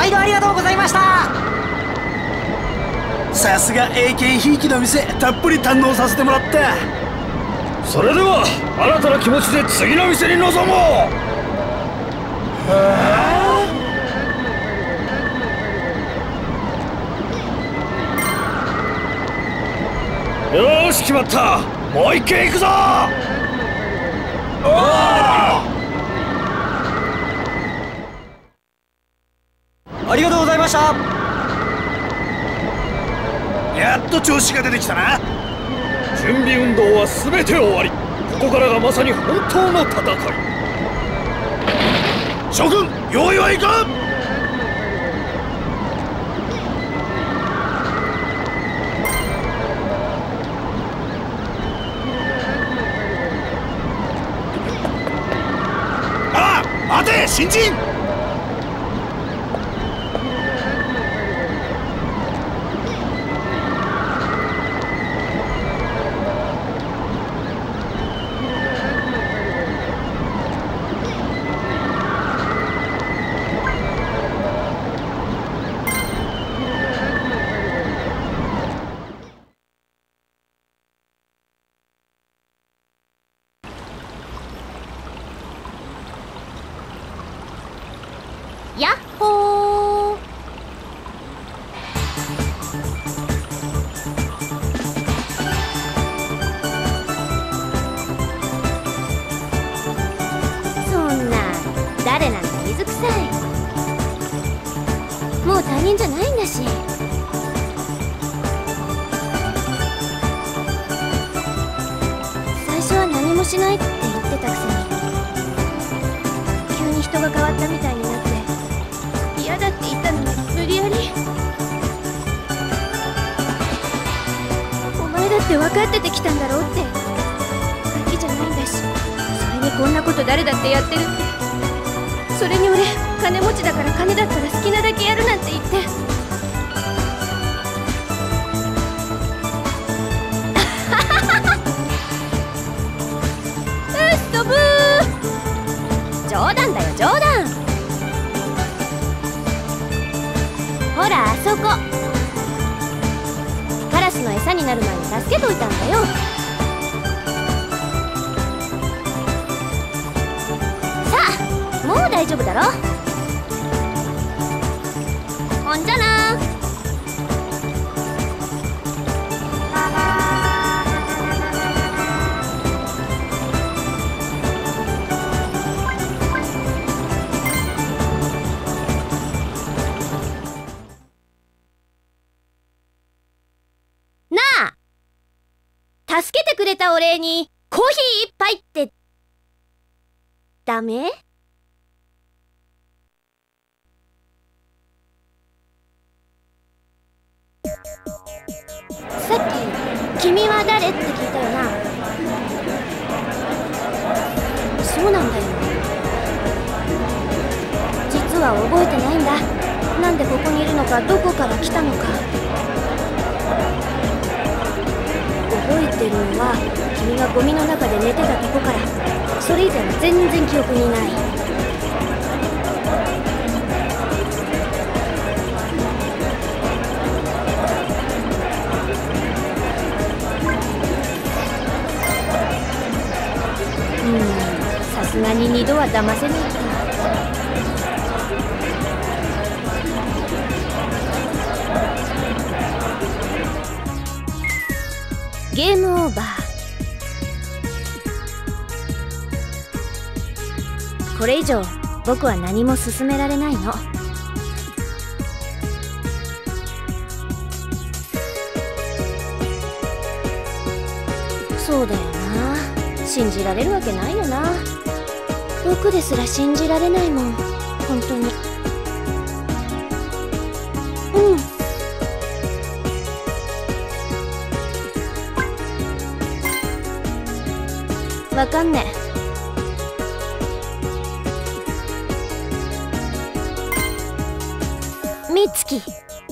毎度ありがとうございました。 さすが AK ひいきの店、たっぷり堪能させてもらった。 それでは新たな気持ちで次の店に臨もう。よーし決まった。もう一軒行くぞ。 ありがとうございました。 やっと調子が出てきたな。 準備運動は全て終わり、ここからがまさに本当の戦い。 諸君、用意はいかん。ああ、待て新人。 やっほー。そんな誰なんか水臭い。もう他人じゃないんだし。最初は何もしないって言ってたくせに急に人が変わったみたいになって、嫌だって言ったのに無理やり。お前だって分かってて来たんだろうって。ガキじゃないんだし、それにこんなこと誰だってやってるって。それに俺金持ちだから金だったら好きなだけやるなんて言って。うっそぶー。冗談だよ冗談。ほらあそこ、カラスの餌になる前に助けといたんだよ。さあもう大丈夫だろ。ほんじゃな。助けてくれたお礼にコーヒー一杯ってダメ？さっき君は誰って聞いたよな。そうなんだよ。実は覚えてないんだ。なんでここにいるのか、どこから来たのか。覚えてるのは君がゴミの中で寝てたとこから、それ以前は全然記憶にない。さすがに2度は騙せないか。ゲームオーバー。これ以上僕は何も進められないの。そうだよな。信じられるわけないよな。僕ですら信じられないもん、本当に。わかんねえ。みつき。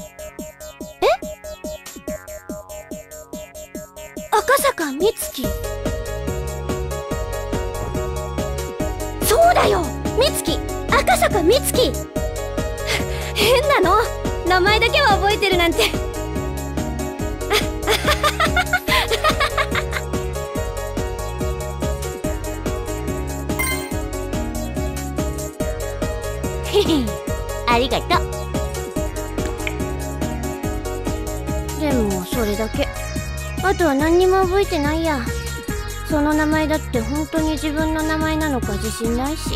赤坂みつき。そうだよ、みつき。赤坂みつき。 変なの、名前だけは覚えてるなんて。 ありがとう。 でもそれだけ。あとは何にも覚えてないや。その名前だって本当に自分の名前なのか自信ないし。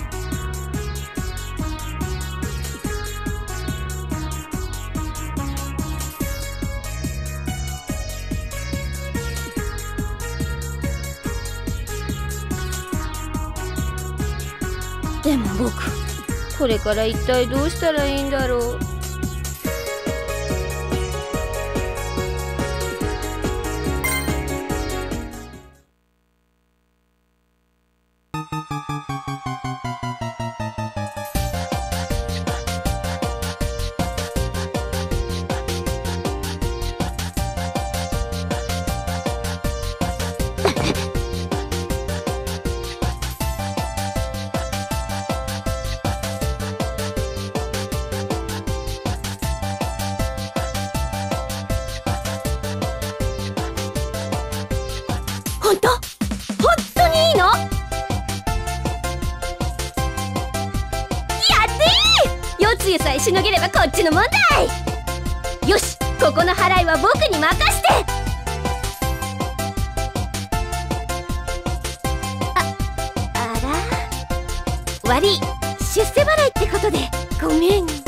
でも僕、これから一体どうしたらいいんだろう。本当にいいの？やってー！夜露さえしのげればこっちの問題。よし、ここの払いは僕に任して。あら、悪い、出世払いってことでごめん。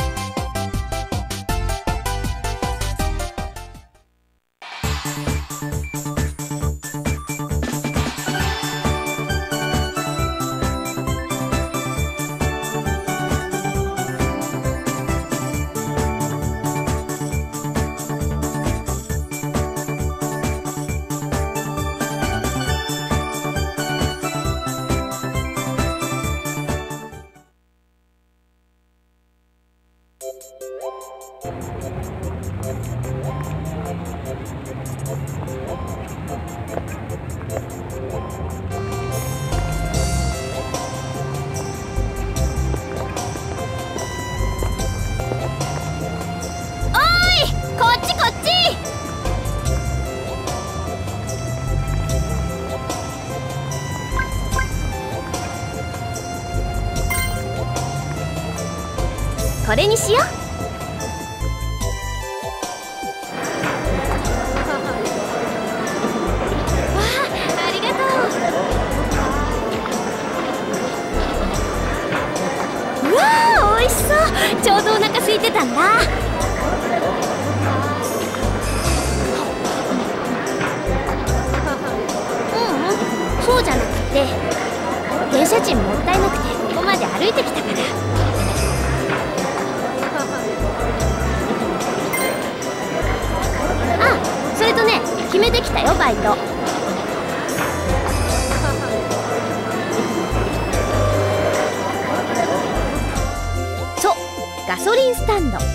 これにしよう。わあ、ありがとう。うわあ、おいしそう。ちょうどお腹空いてたんだ。そうじゃなくて、電車賃もったいなくてここまで歩いてきたから。それとね、決めてきたよ、バイト。そう、ガソリンスタンド。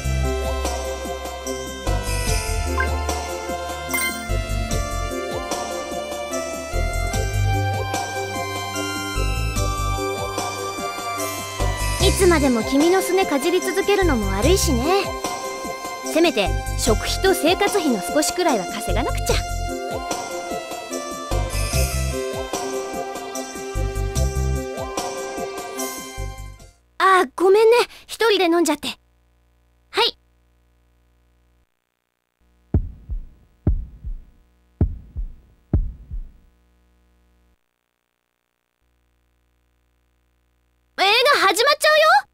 いつまでも君のすねかじり続けるのも悪いしね。せめて食費と生活費の少しくらいは稼がなくちゃ。ごめんね、一人で飲んじゃって。はい。映画始まっちゃうよ。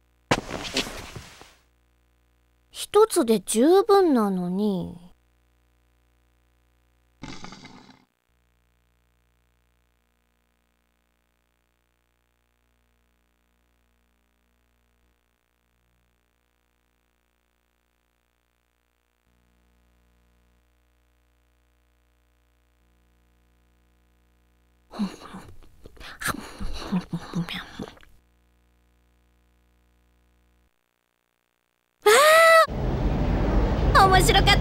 一つで十分なのに。面白かった。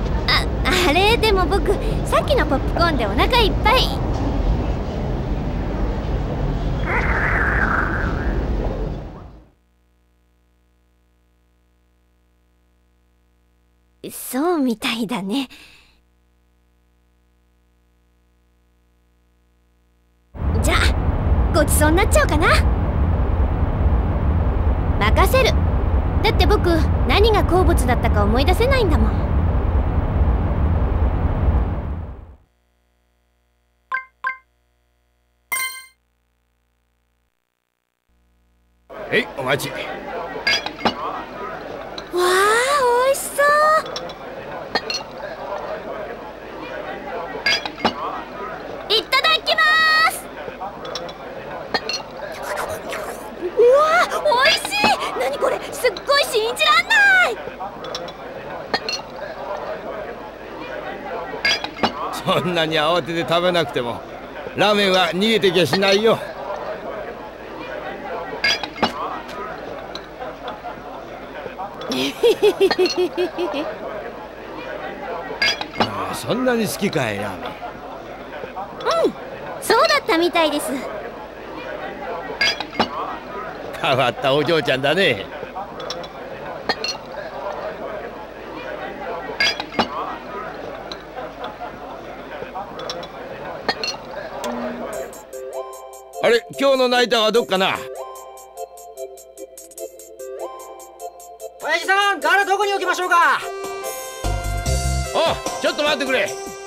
あれでも僕さっきのポップコーンでお腹いっぱい。 そうみたいだね。じゃあごちそうになっちゃおうかな。任せる。だって僕何が好物だったか思い出せないんだもん。 お待ち。 わあ、美味しそう。いただきます。うわ、美味しい。何これ、すっごい信じらんない。 そんなに慌てて食べなくてもラーメンは逃げてきゃしないよ。そんなに好きかい、ラーメン。 そうだったみたいです。 変わったお嬢ちゃんだね。あれ、今日のナイターはどっかな。 親父さん、柄どこに置きましょうか。 ちょっと待ってくれ。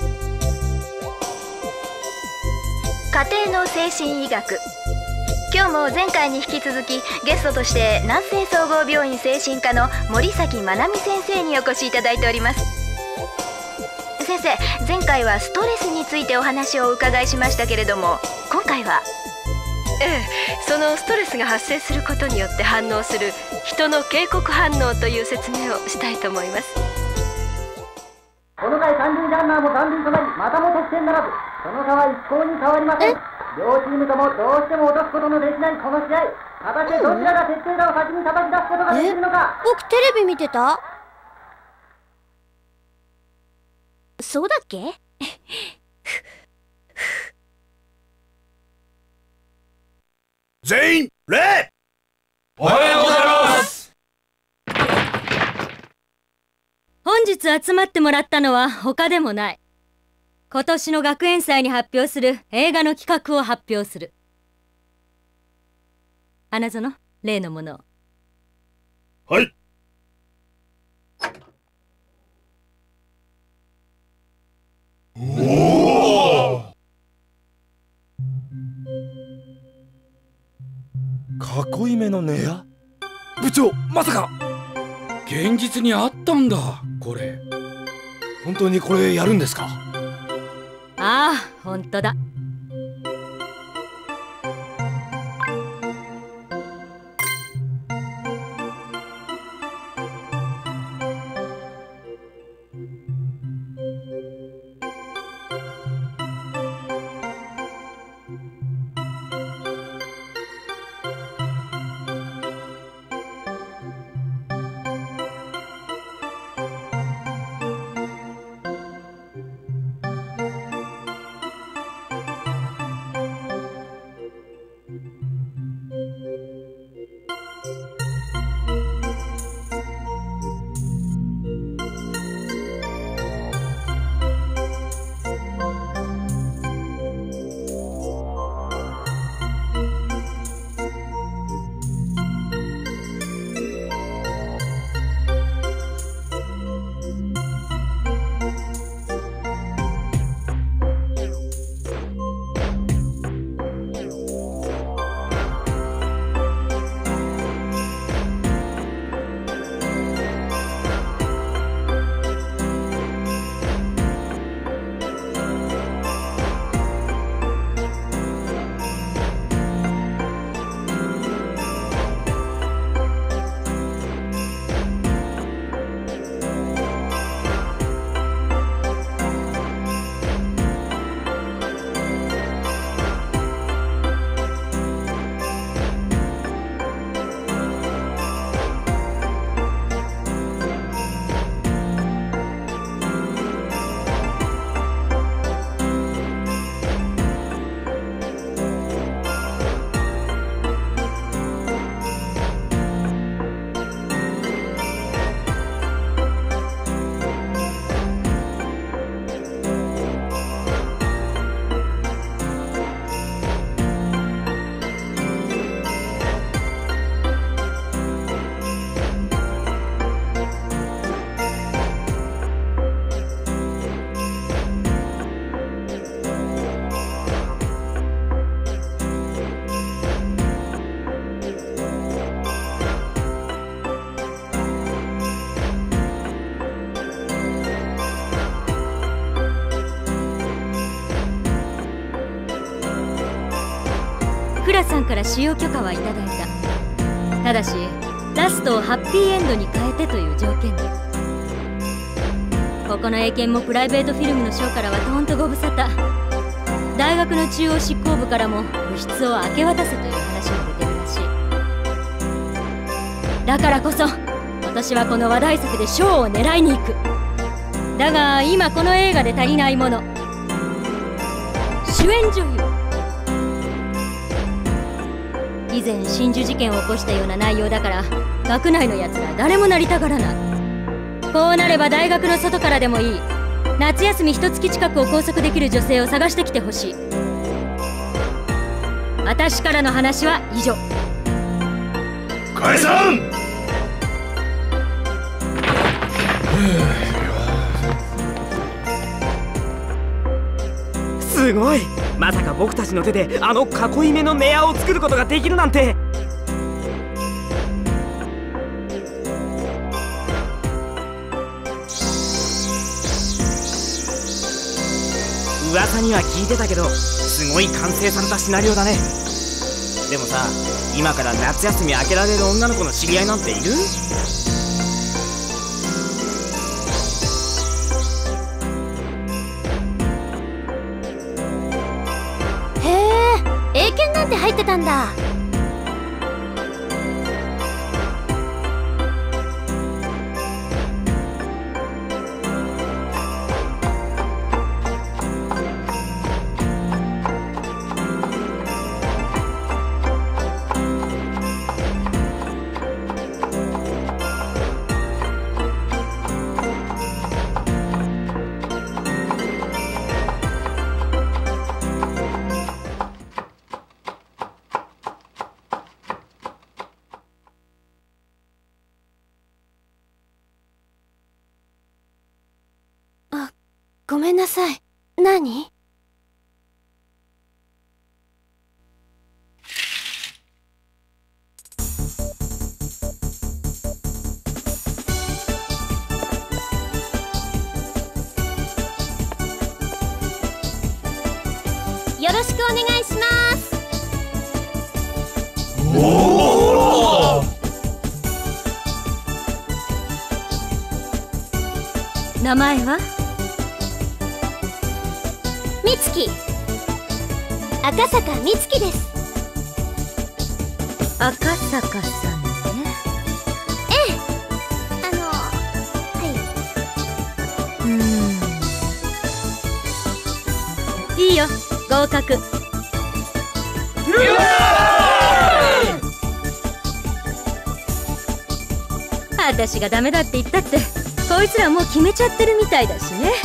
家庭の精神医学。今日も前回に引き続きゲストとして南西総合病院精神科の森崎まなみ先生にお越しいただいております。先生、前回はストレスについてお話をお伺いしましたけれども、今回はそのストレスが発生することによって反応する人の警告反応という説明をしたいと思います。 この回三塁ランナーも残塁となり、またも得点ならず、その差は一向に変わりません。両チームともどうしても落とすことのできないこの試合、果たしてどちらが決定打を先に叩き出すことができるのか。 僕テレビ見てた？そうだっけ？ 全員礼。 おはようございます。 本日集まってもらったのは他でもない。今年の学園祭に発表する映画の企画を発表する。花園、例のものを。 はい。 おお。囲い目の寝屋？ 部長、まさか現実にあったんだ、これ。 本当にこれやるんですか？ ああ、本当だ。 ラさんから使用許可はいただいた。ただしラストをハッピーエンドに変えてという条件で。ここの英検もプライベートフィルムの賞からはとんとご無沙汰。大学の中央執行部からも部室を明け渡せという話も出てるらしい。だからこそ私はこの話題作で賞を狙いに行く。だが今この映画で足りないもの、主演女優。以前真珠事件を起こしたような内容だから学内のやつら誰もなりたがらない。こうなれば大学の外からでもいい。夏休み1月近くを拘束できる女性を探してきてほしい。私からの話は以上。 解散。 すごい。まさか僕たちの手であの囲い目のネアを作ることができるなんて。噂には聞いてたけどすごい完成されたシナリオだね。でもさ、今から夏休み明けられる女の子の知り合いなんている？ 英検なんて入ってたんだ。ごめんなさい。何？よろしくお願いします。 おお。名前は？ 美月。赤坂美月です。 赤坂さんね。 ええ、はい。 いいよ、合格。私がダメだって言ったってこいつらもう決めちゃってるみたいだしね。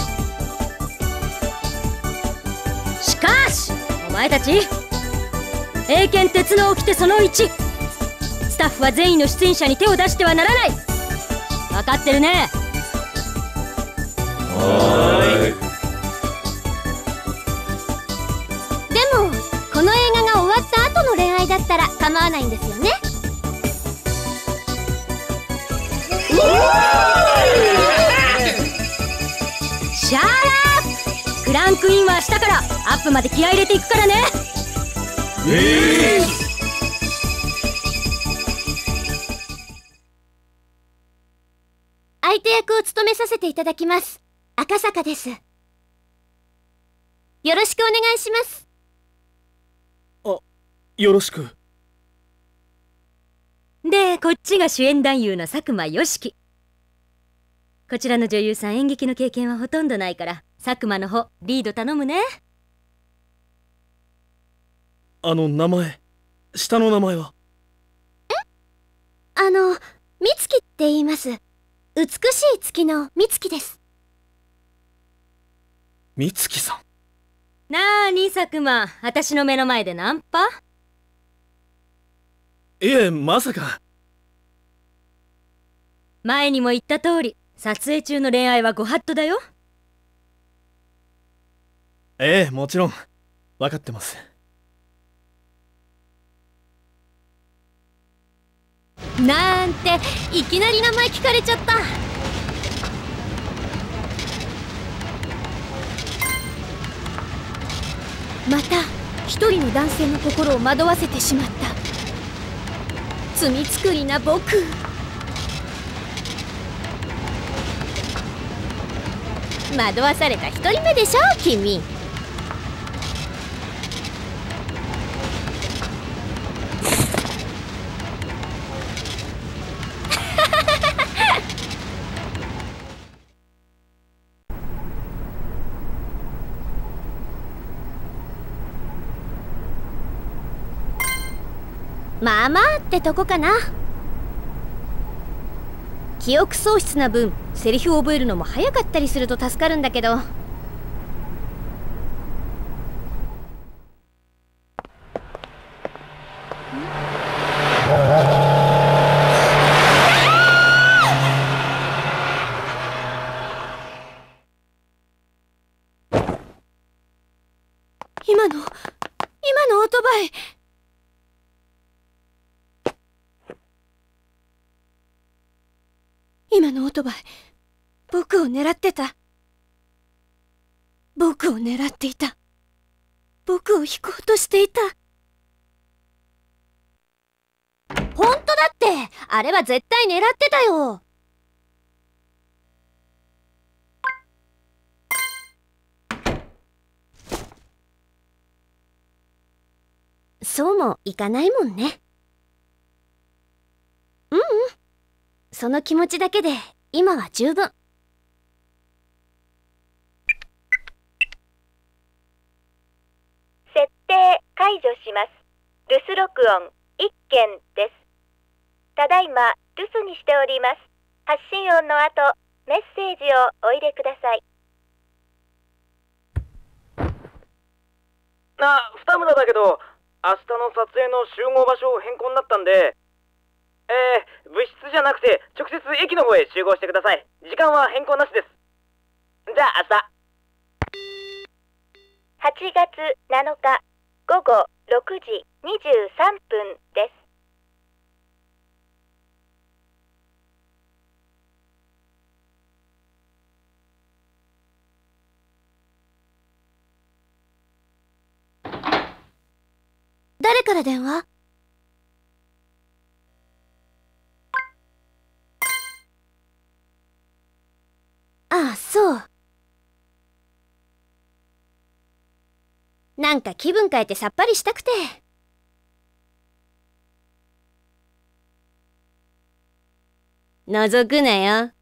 しかしお前たち、英検鉄の掟その1、スタッフは全員の出演者に手を出してはならない。分かってるね。 でもこの映画が終わった後の恋愛だったら構わないんですよね。 シャーラー！クランクインは明日からアップまで気合い入れていくからね。 相手役を務めさせていただきます赤坂です。よろしくお願いします。 よろしく。 で、こっちが主演男優の佐久間由紀。こちらの女優さん演劇の経験はほとんどないから佐久間の方リード頼むね。 名前、下の名前は？ 美月って言います。美しい月の美月です。 美月さん。 なーに佐久間、私の目の前でナンパ？ いえ、まさか。 前にも言った通り撮影中の恋愛はご法度だよ。 ええ、もちろん分かってます。 なんていきなり名前聞かれちゃった。また一人の男性の心を惑わせてしまった。罪作りな僕。惑わされた一人目でしょ君。まあまあってとこかな。記憶喪失な分セリフを覚えるのも早かったりすると助かるんだけど。今のオートバイ。今のオートバイ、僕を狙ってた。僕を狙っていた。僕を引こうとしていた。本当だって、あれは絶対狙ってたよ。そうもいかないもんね。その気持ちだけで今は十分。 設定解除します。留守録音1件です。ただいま留守にしております。発信音の後、メッセージをお入れください。 二村だけど、明日の撮影の集合場所変更になったんで、部室じゃなくて直接駅の方へ集合してください。時間は変更なしです。じゃあ明日8月7日午後6時23分です。 誰から電話？ああ、そう。なんか気分変えてさっぱりしたくて。覗くなよ。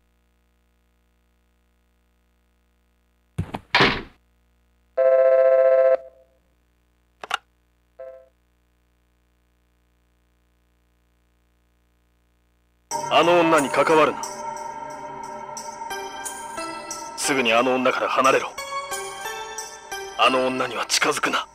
あの女に関わるな。すぐにあの女から離れろ。あの女には近づくな。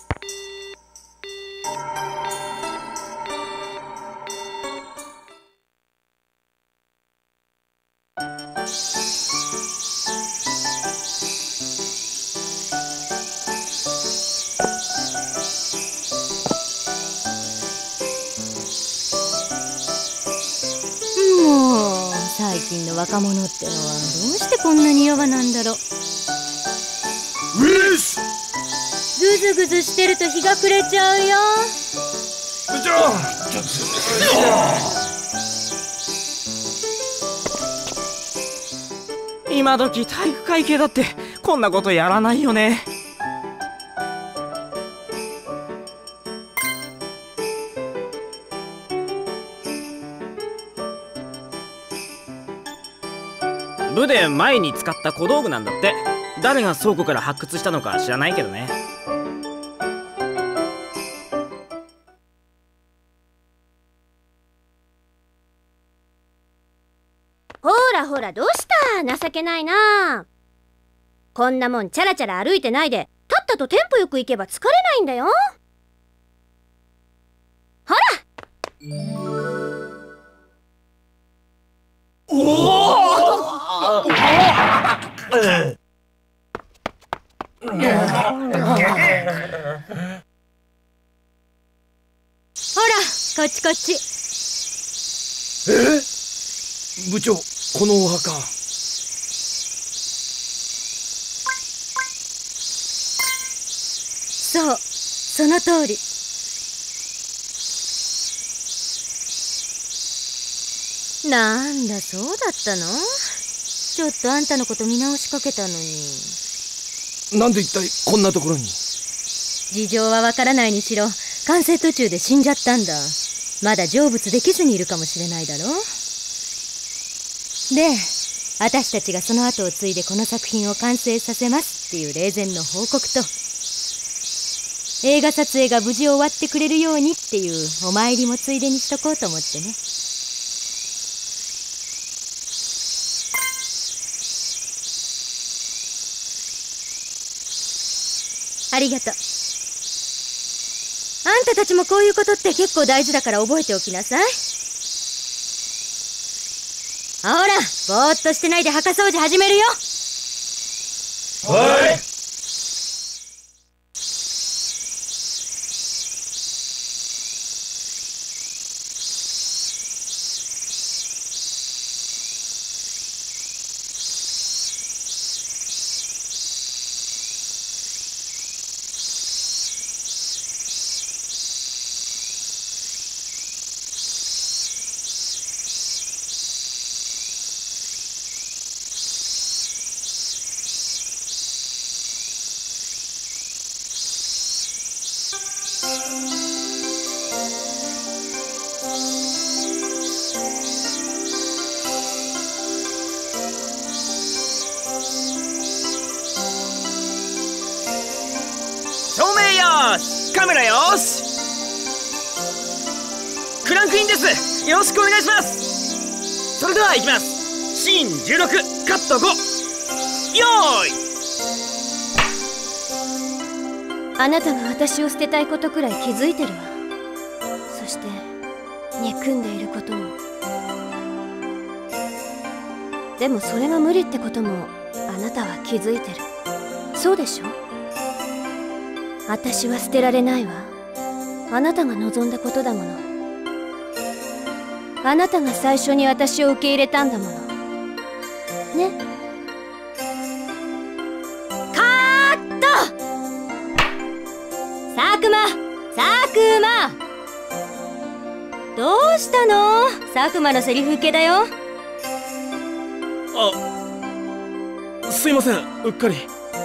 最近の若者ってのはどうしてこんなに弱なんだろう。 ウィスグズグズしてると日が暮れちゃうよ。 今時体育会系だってこんなことやらないよね。部で前に使った小道具なんだって。誰が倉庫から発掘したのか知らないけどね。 ほらほら、どうした？情けないな。こんなもんチャラチャラ歩いてないで、たったとテンポよく行けば疲れないんだよ。ほら。 ほら、こっちこっち。 部長、このお墓。 そう、 その通り。なんだ、そうだったの？ちょっとあんたのこと見直しかけたのに。 なんで一体こんなところに？ 事情はわからないにしろ、完成途中で死んじゃったんだ。まだ成仏できずにいるかもしれないだろ。で、私たちがその後を継いでこの作品を完成させますっていう霊前の報告と、映画撮影が無事終わってくれるようにっていうお参りもついでにしとこうと思ってね。ありがとう。あんたたちもこういうことって結構大事だから覚えておきなさい。ほら、ぼーっとしてないで墓掃除始めるよ。 はい。 照明よし、カメラよし、クランクインです。よろしくお願いします。それでは行きます。シーン16カット5、よーい。 あなたが私を捨てたいことくらい気づいてるわ。そして憎んでいることも。でもそれが無理ってこともあなたは気づいてる。そうでしょ？私は捨てられないわ。あなたが望んだことだもの。あなたが最初に私を受け入れたんだものね。 カット。佐久間どうしたの？佐久間のセリフ受けだよ。 すいません、うっかり。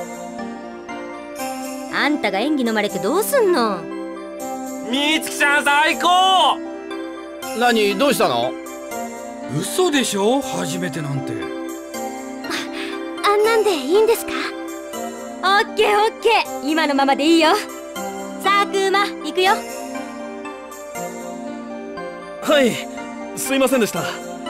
あんたが演技のまれてどうすんの？ みつきちゃん最高。 何、どうしたの？ 嘘でしょ、初めてなんて。 あんなんでいいんですか？ オッケーオッケー、今のままでいいよ。佐久間行くよ。 はい、すいませんでした。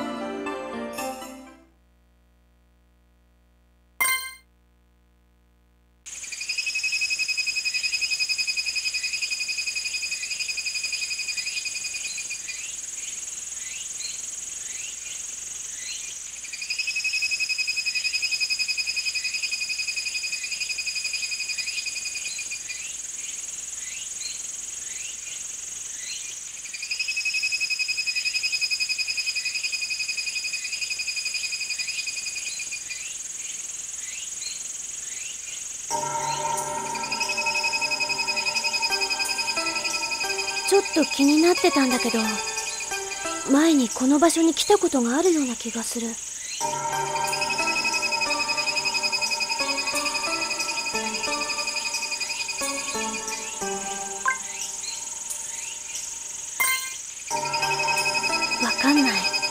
ちょっと気になってたんだけど、前にこの場所に来たことがあるような気がする。わかんない。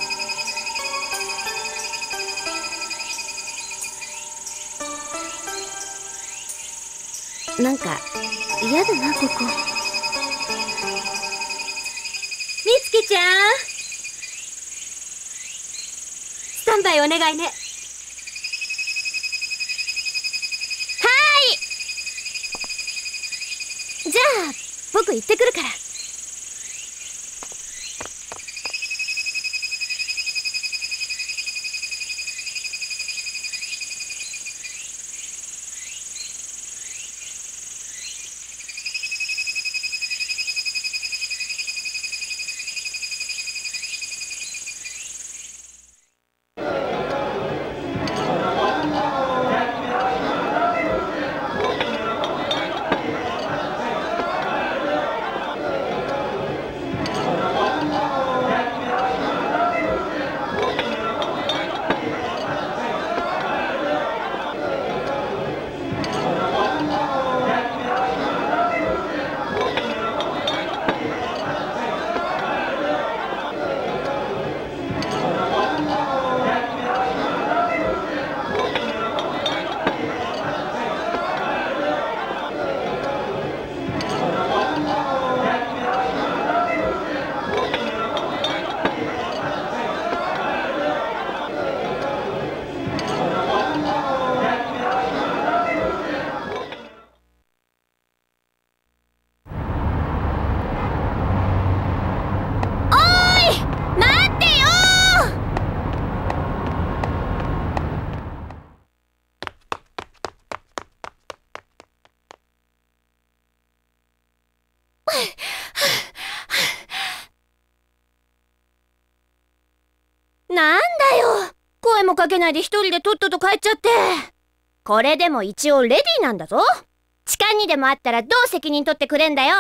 なんか嫌だな、ここ。 みつきちゃん、スタンバイお願いね。はーい。じゃあ僕行ってくるから。 ないで一人でとっとと帰っちゃって。これでも一応レディーなんだぞ。痴漢にでもあったらどう責任取ってくれんだよ。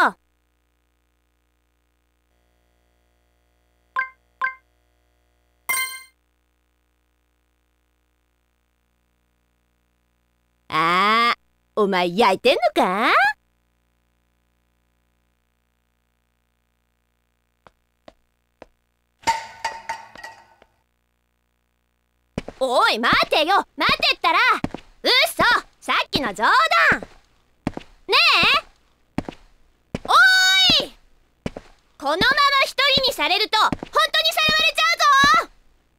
あー、お前焼いてんのか？おい、待てよ、待てったら。嘘、さっきの冗談。ねえ、おーい、このまま一人にされると本当にさらわれちゃうぞ。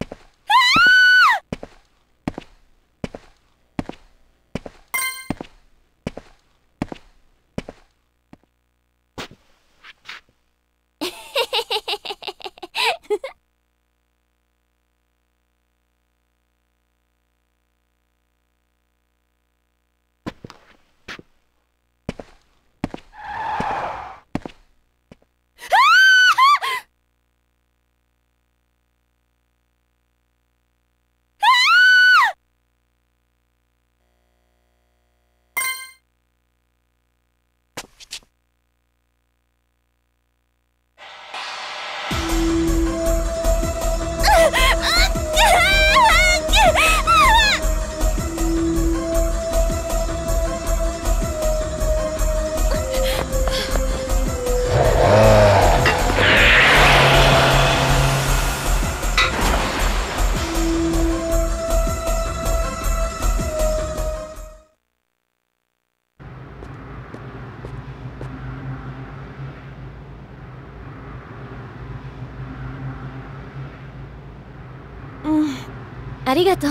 ありがとう。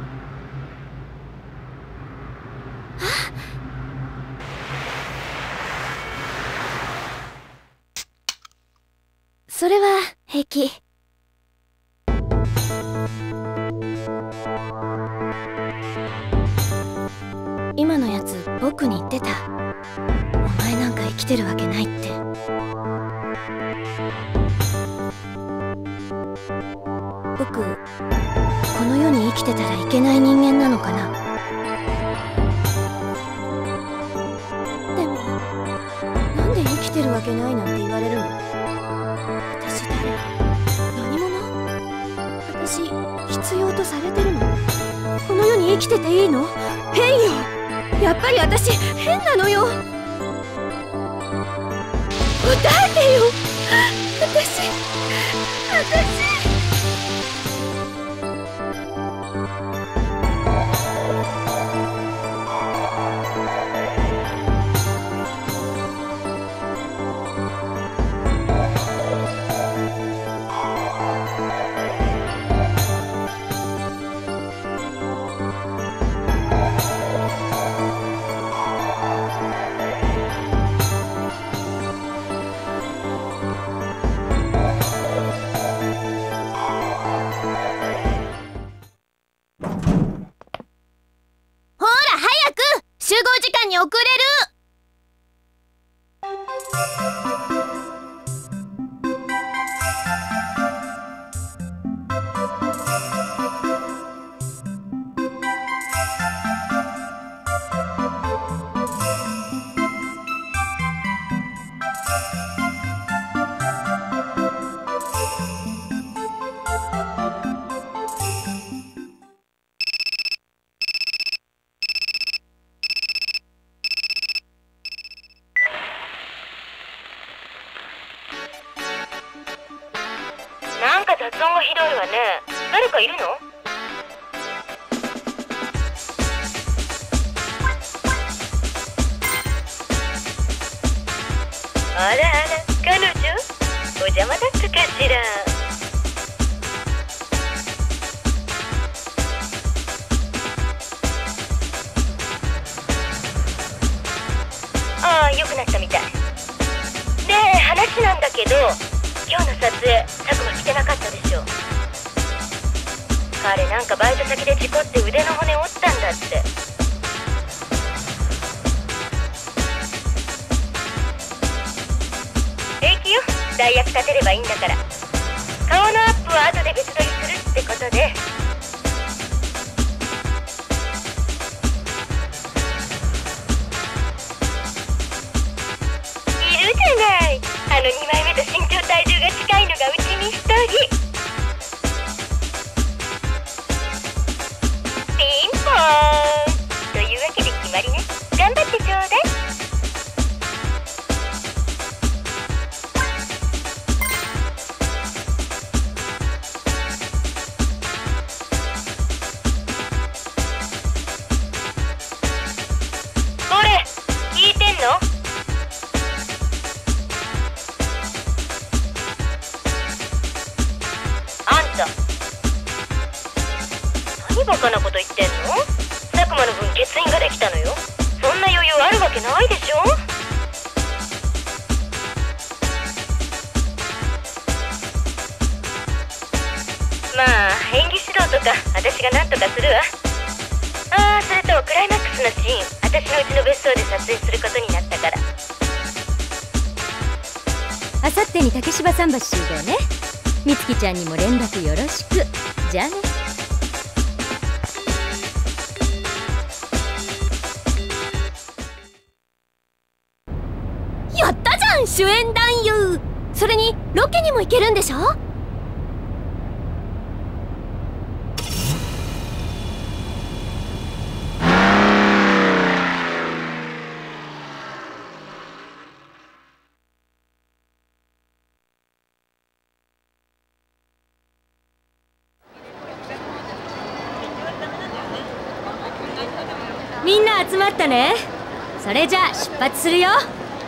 それは平気。今のやつ僕に言ってた。お前なんか生きてるわけないって。僕この世に生きてたらいけない人間なのかな。でもなんで生きてるわけないなんて言われるの。私誰？何者？私必要とされてるの？この世に生きてていいの？変よ。やっぱり私変なのよ。答えてよ。私集合時間に遅れる。 なんか雑音がひどいわね。誰かいるの？あらあら、彼女お邪魔だったかしら。ああ、良くなったみたい。で、話なんだけど、今日の撮影、佐久間来てなかったでしょ。彼なんかバイト先で事故って腕の骨折ったんだって。平気よ、代役立てればいいんだから。顔のアップは後で別撮りするってことで。 か私が何とかするわ。ああ、それとクライマックスのシーン、私のうちの別荘で撮影することになったから。 あさってに竹芝桟橋集合ね。みつきちゃんにも連絡よろしく。じゃあね。 やったじゃん、主演男優。それにロケにも行けるんでしょ。 みんな集まったね。それじゃあ出発するよ。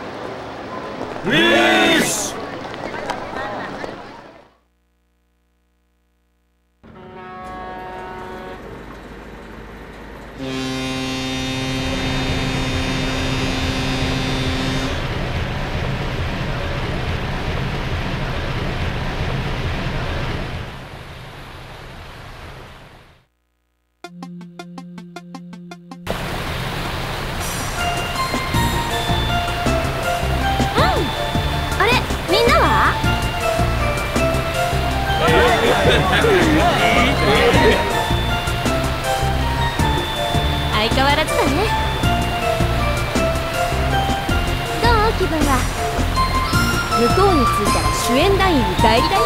相変わらずだね。どう気分は。向こうに着いたら主演男優代理だよ。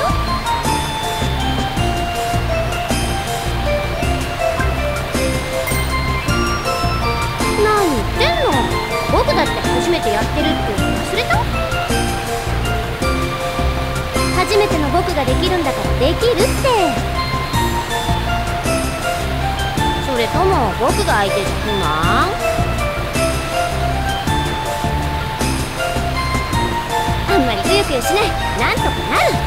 何言ってんの。僕だって初めてやってるって忘れた。初めての僕ができるんだからできるって。それとも僕が相手じゃ不満？あんまりくよくよしない。なんとかなる。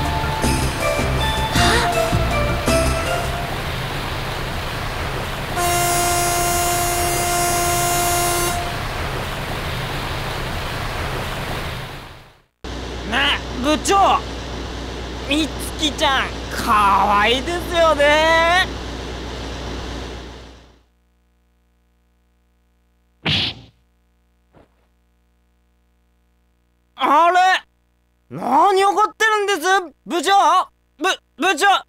部長、みつきちゃんかわいいですよね。あれ、何怒ってるんです部長。部長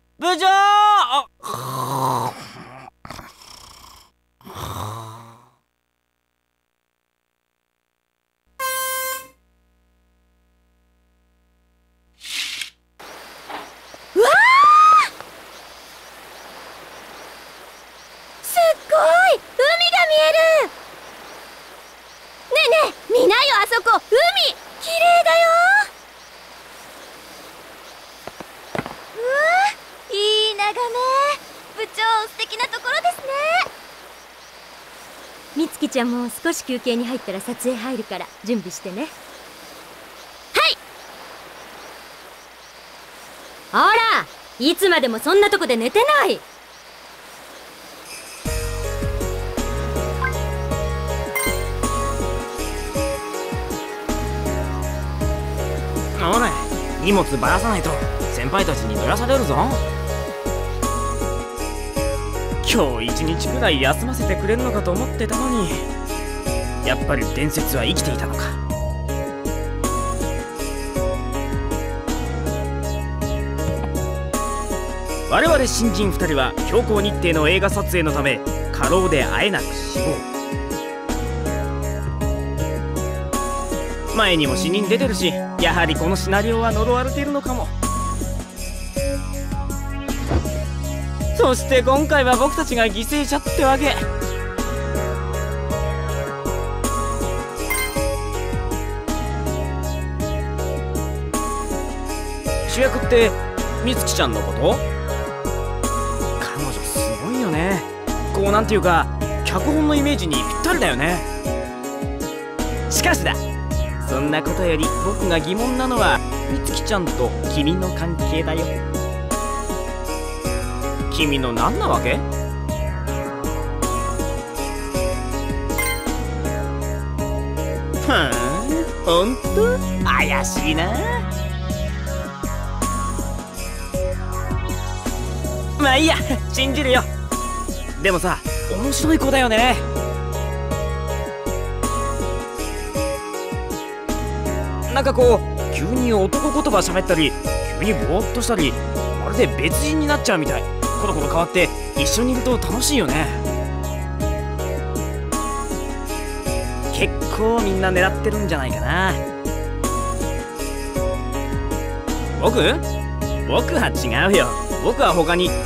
うわー、すっごい海が見える。ねえねえ、見なよ、あそこ海綺麗だよ。うわ、いい眺め。部長、素敵なところですね。 みつきちゃんも少し休憩に入ったら撮影入るから準備してね。 はい。 ほら、いつまでもそんなとこで寝てない。 ほら、荷物ばらさないと先輩たちに濡らされるぞ。今日一日くらい休ませてくれるのかと思ってたのに、やっぱり伝説は生きていたのか。我々新人2人は強行日程の映画撮影のため過労であえなく死亡。前にも死人出てるし、やはりこのシナリオは呪われているのかも。そして今回は僕たちが犠牲者ってわけ。主役ってみつきちゃんのこと？彼女すごいよね。こうなんていうか脚本のイメージにぴったりだよね。しかしだ、そんなことより僕が疑問なのはみつきちゃんと君の関係だよ。君の何なわけ？ほんと怪しいな。ままあいいや、信じるよ。でもさ、面白い子だよね。なんかこう急に男言葉喋ったり、急にぼーっとしたり、まるで別人になっちゃうみたい。コロコロ変わって一緒にいると楽しいよね。結構みんな狙ってるんじゃないかな。僕は違うよ。僕は他に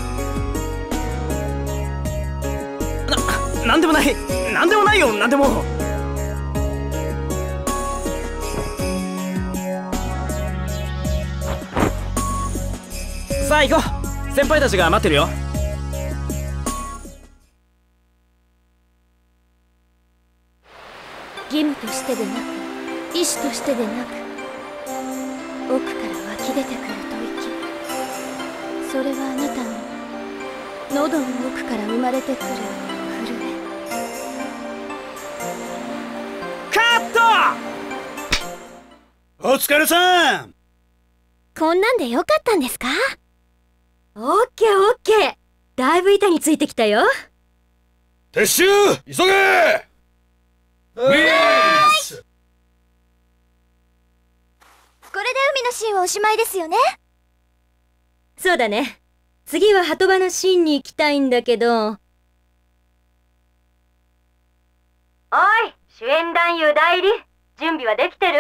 なんでもないよ。なんでも。さあ行こう。先輩たちが待ってるよ。 義務としてでなく、意志としてでなく、奥から湧き出てくる吐息。それはあなたの喉の奥から生まれてくる震え。 カット。 お疲れさん。 こんなんでよかったんですか？ オッケーオッケー。だいぶ板についてきたよ。 撤収急げ。 これで海のシーンはおしまいですよね。 そうだね。次は鳩場のシーンに行きたいんだけど。 おい、主演男優代理、準備はできてる？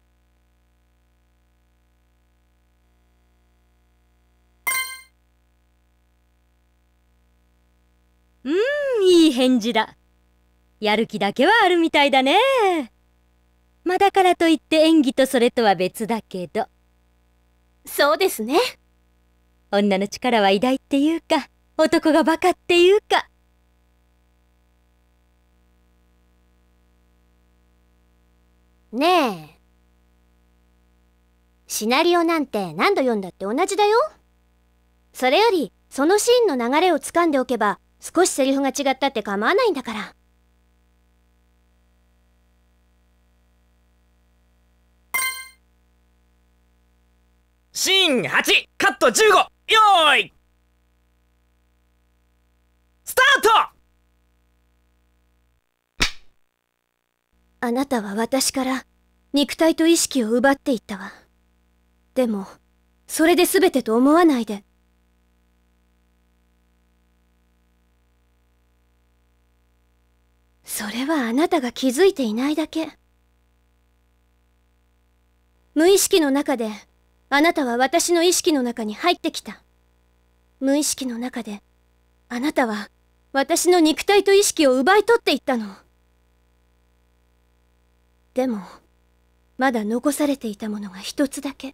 いい返事だ。やる気だけはあるみたいだね。まあだからといって演技とそれとは別だけど。 そうですね。 女の力は偉大っていうか、男がバカっていうか。 ねえ。シナリオなんて何度読んだって同じだよ。それより、そのシーンの流れをつかんでおけば、少しセリフが違ったって構わないんだから。 シーン8カット15、よーいスタート。 あなたは私から肉体と意識を奪っていったわ。でも、それで全てと思わないで。それはあなたが気づいていないだけ。無意識の中で、あなたは私の意識の中に入ってきた。無意識の中で、あなたは私の肉体と意識を奪い取っていったの。でも、まだ残されていたものが一つだけ。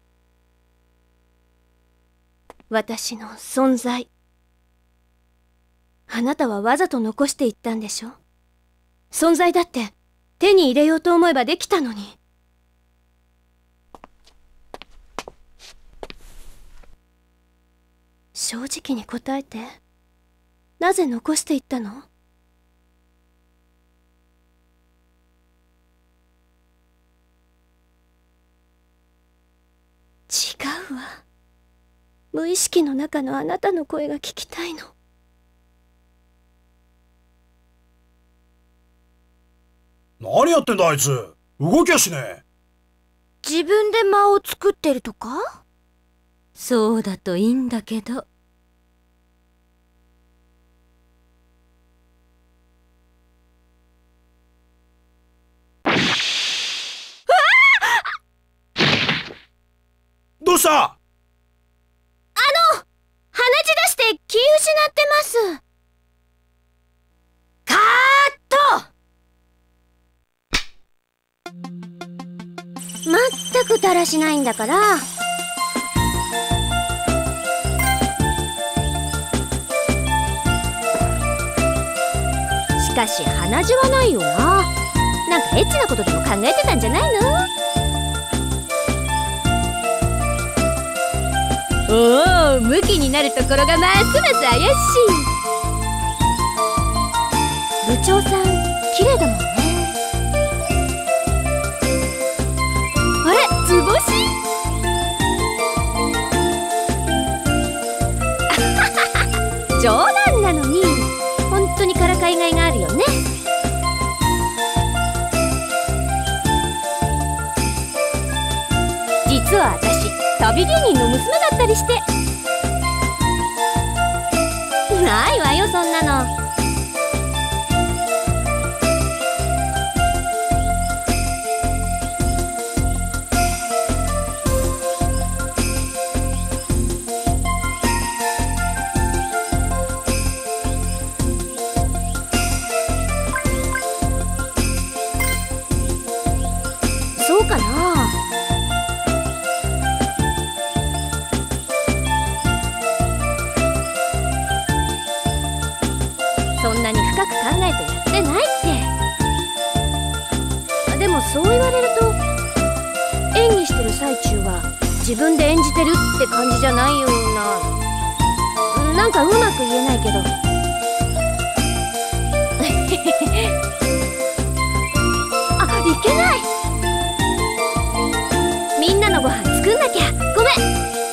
私の存在。あなたはわざと残していったんでしょ？存在だって手に入れようと思えばできたのに。正直に答えて。なぜ残していったの？違うわ。無意識の中のあなたの声が聞きたいの。 何やってんだあいつ。動きゃしねえ。 自分で間を作ってるとか？ そうだといいんだけど。 どうした？ 鼻血出して気失ってます。カーット！まったくだらしないんだから。しかし鼻血はないよな。なんかエッチなことでも考えてたんじゃないの？おお、ムキになるところがますます怪しい。部長さん、綺麗だもんね。あれ、図星？ 実は私旅芸人の娘だったりして。ないわよそんなの。そうかな。そんなに深く考えてやってないって。でもそう言われると演技してる最中は自分で演じてるって感じじゃないような。なんかうまく言えないけどあ、いけない。みんなのご飯作んなきゃ。ごめん。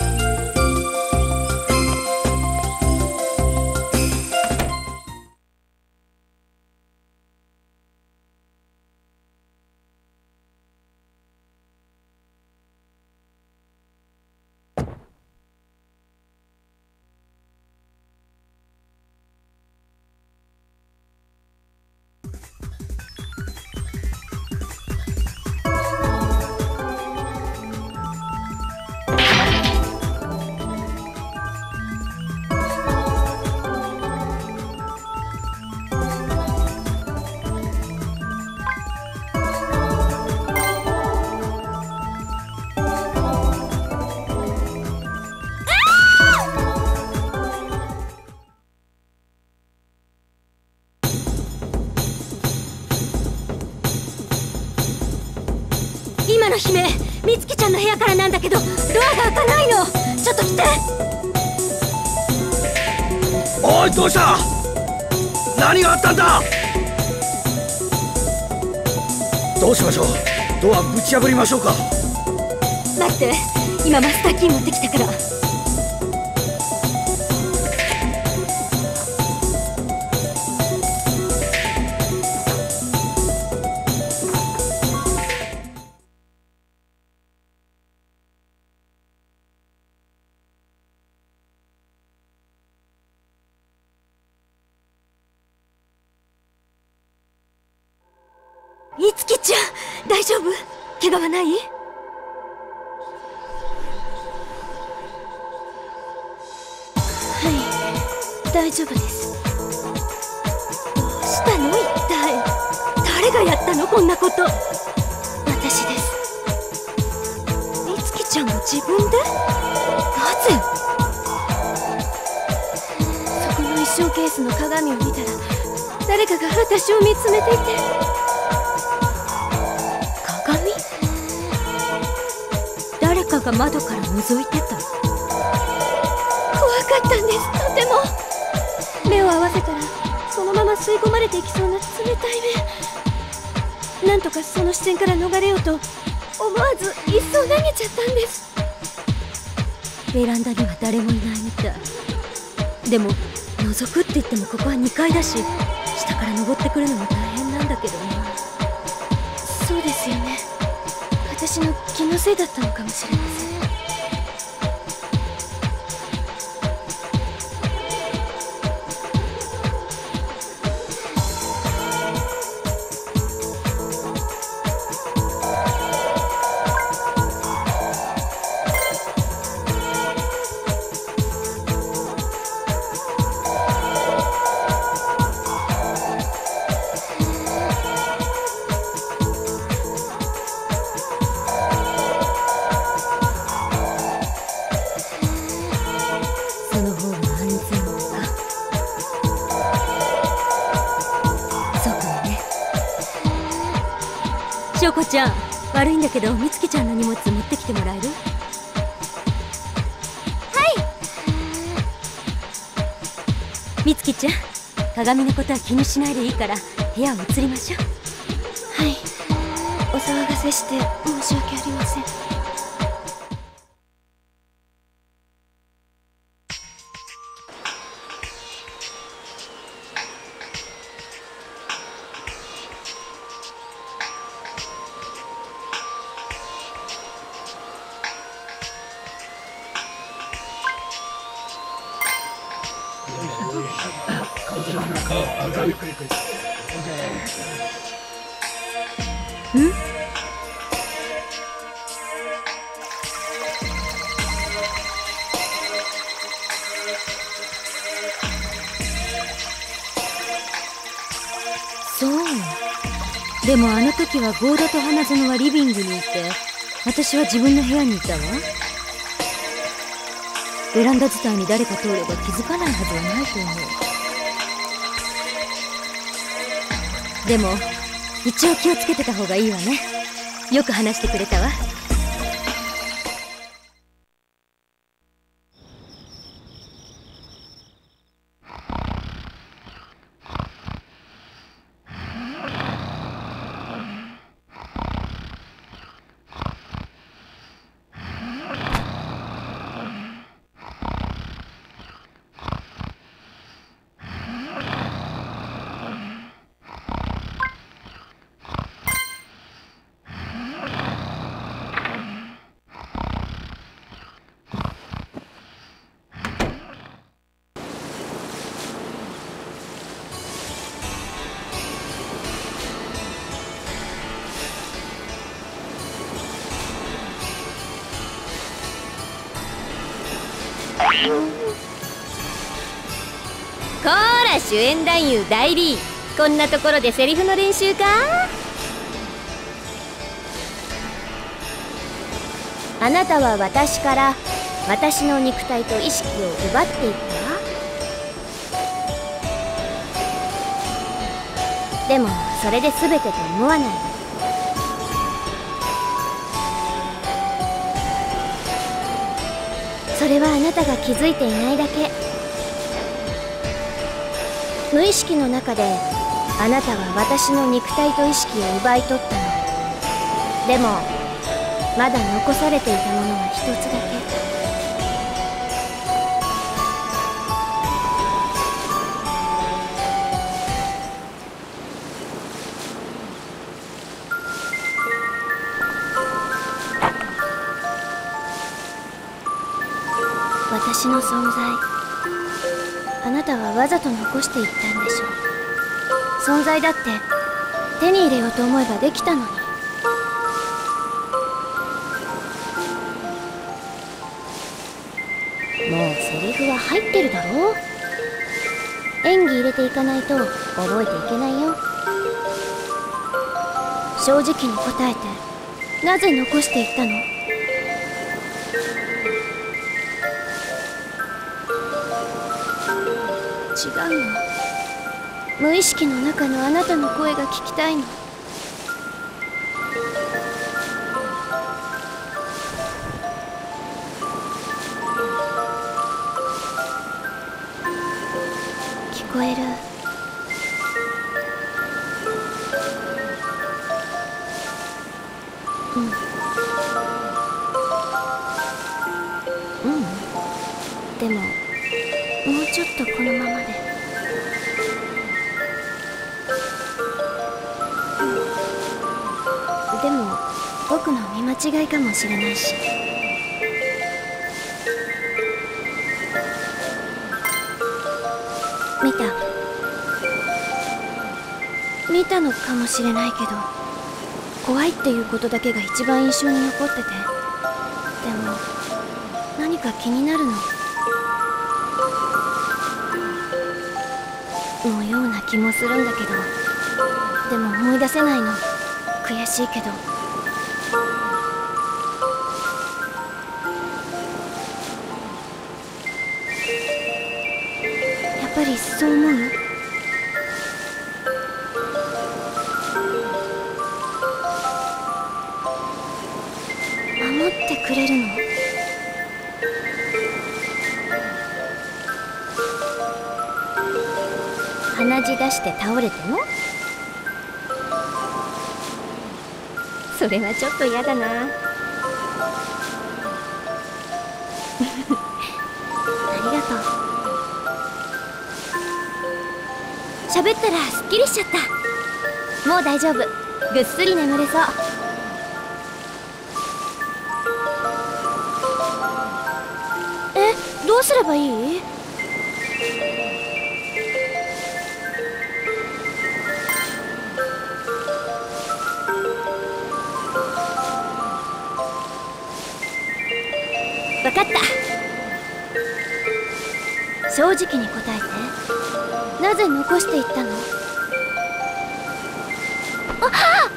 今の悲鳴、美月ちゃんの部屋からなんだけど、ドアが開かないの。ちょっと来て。 おい、どうした？何があったんだ？どうしましょう。ドアぶち破りましょうか。 待って、今マスターキー持ってきたから。いつきちゃん、大丈夫？怪我はない？はい、大丈夫です。どうしたの一体？誰がやったのこんなこと？私です。いつきちゃんが自分で？なぜ？そこの衣装ケースの鏡を見たら、誰かが私を見つめていて。誰かが窓から覗いてた。怖かったんです、とても。目を合わせたらそのまま吸い込まれていきそうな冷たい目。なんとかその視線から逃れようと思わずいっそ投げちゃったんです。ベランダには誰もいないみたい。でも覗くって言ってもここは2階だし、下から登ってくるのも大変なんだけどな。そうですよね。私の気のせいだったのかもしれません。しょうこちゃん、悪いんだけどみつきちゃんの荷物持ってきてもらえる？はい。みつきちゃん、鏡のことは気にしないでいいから部屋を移りましょう。はい、お騒がせして申し訳ありません。 そう。でもあの時はゴーダと花園はリビングにいて、私は自分の部屋にいたわ。ベランダ伝いに誰か通れば気づかないはずはないと思う。でも一応気をつけてた方がいいわね。よく話してくれたわ。 こーら主演男優代理、こんなところでセリフの練習か。あなたは私から私の肉体と意識を奪っていった。でもそれで全てと思わない。それはあなたが気づいていないだけ。無意識の中であなたは私の肉体と意識を奪い取ったの。でもまだ残されていたものは一つだけ。私の存在、あなたはわざと残していったんでしょう。存在だって手に入れようと思えばできたのに。もうセリフは入ってるだろう。演技入れていかないと覚えていけないよ。正直に答えて、なぜ残していったの？違うの。無意識の中のあなたの声が聞きたいの。聞こえる？でももうちょっとこのままで。でも僕の見間違いかもしれないし。見たのかもしれないけど、怖いっていうことだけが一番印象に残ってて。でも何か気になるの。のような気もするんだけど、でも思い出せないの。悔しいけど。やっぱりそう思う？守ってくれるの？鼻血出して倒れても？それはちょっと嫌だな。ありがとう。喋ったらすっきりしちゃった。もう大丈夫。ぐっすり眠れそう。どうすればいい？ 分かった。正直に答えて。なぜ残していったの？あっ、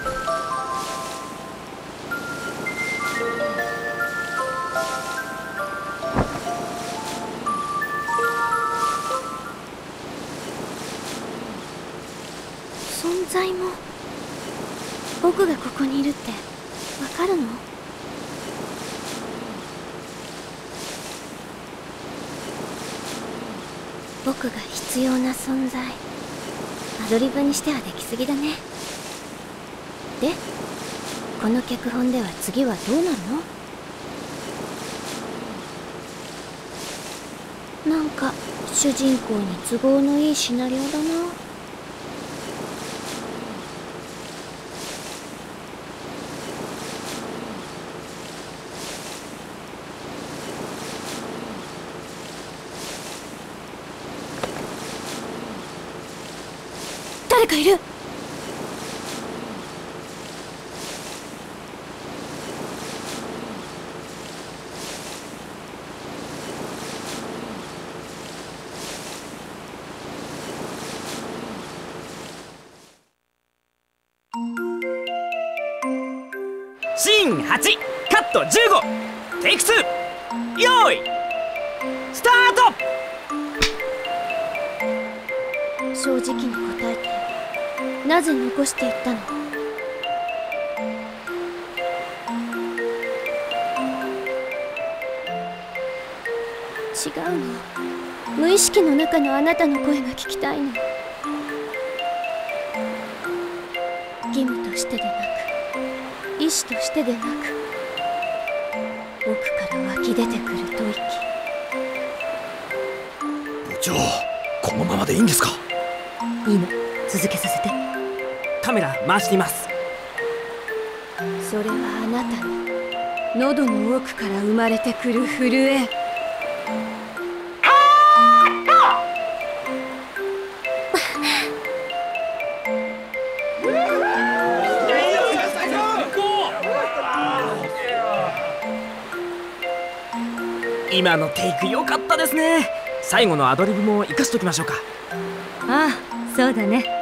存在も僕がここにいるってわかるの？僕が必要な存在。アドリブにしてはできすぎだね。で、この脚本では次はどうなるの？なんか主人公に都合のいいシナリオだな。誰かいる。 シーン8カット15テイク2用意スタート。 正直に答えて。なぜ残していったの？違うの。無意識の中のあなたの声が聞きたいの。義務としてでなく、意志としてでなく、奥から湧き出てくる吐息。 部長、このままでいいんですか？ いいの、続けさせて。 カメラ回しています。 それはあなたの喉の奥から生まれてくる震え。 今のテイク良かったですね。最後のアドリブも生かしときましょうか。 ああ、そうだね。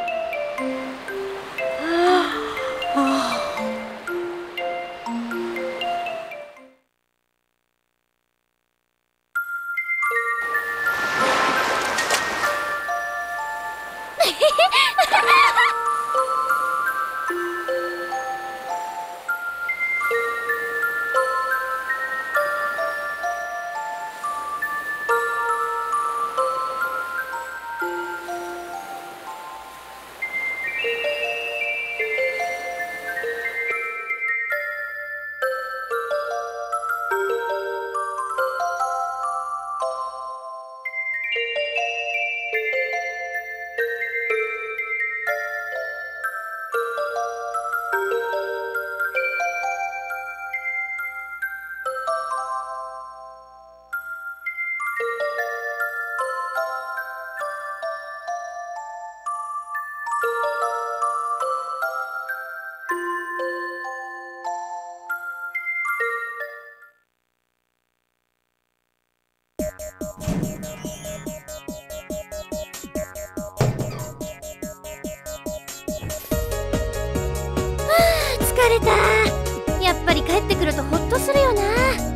疲れた。やっぱり帰ってくるとホッとするよな。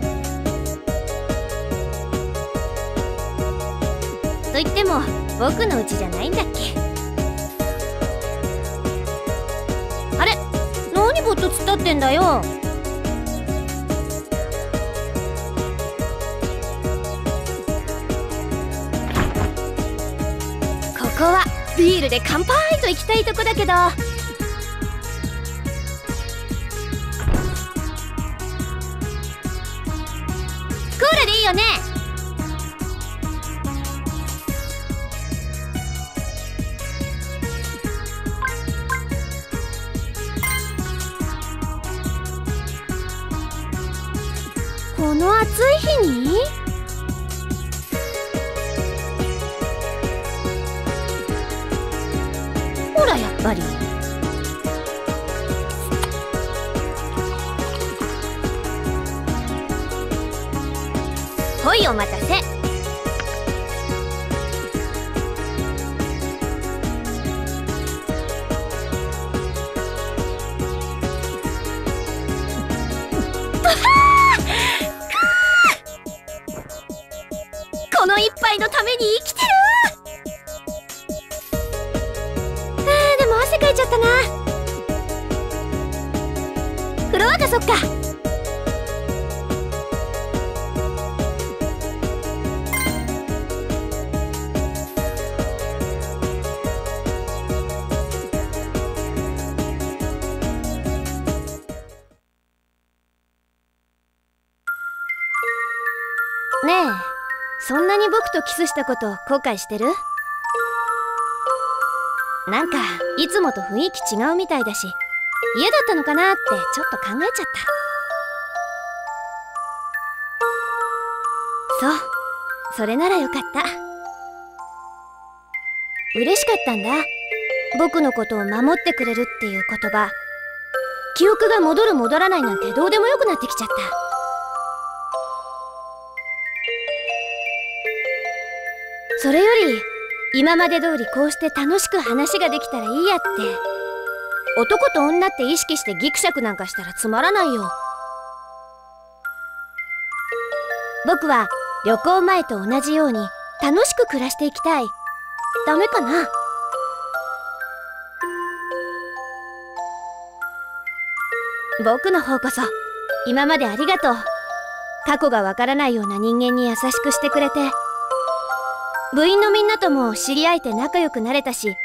と言っても僕の家じゃないんだっけ。あれ、何ぼっと突っ立ってんだよ。ここはビールで乾杯と行きたいとこだけど。クールでいいよね。この暑い日に？ほらやっぱり。 ごいお待たせ。この一杯のために生きてる。でも汗かいちゃったな。風呂沸かそっか。ねえ、そんなに僕とキスしたこと後悔してる？なんかいつもと雰囲気違うみたいだし、嫌だったのかなってちょっと考えちゃった。そう、それならよかった。嬉しかったんだ。僕のことを守ってくれるっていう言葉。記憶が戻る戻らないなんてどうでもよくなってきちゃった。それより今まで通りこうして楽しく話ができたらいいやって。男と女って意識してギクシャクなんかしたらつまらないよ。僕は旅行前と同じように楽しく暮らしていきたい。ダメかな？僕の方こそ今までありがとう。過去がわからないような人間に優しくしてくれて、部員のみんなとも知り合えて仲良くなれたし、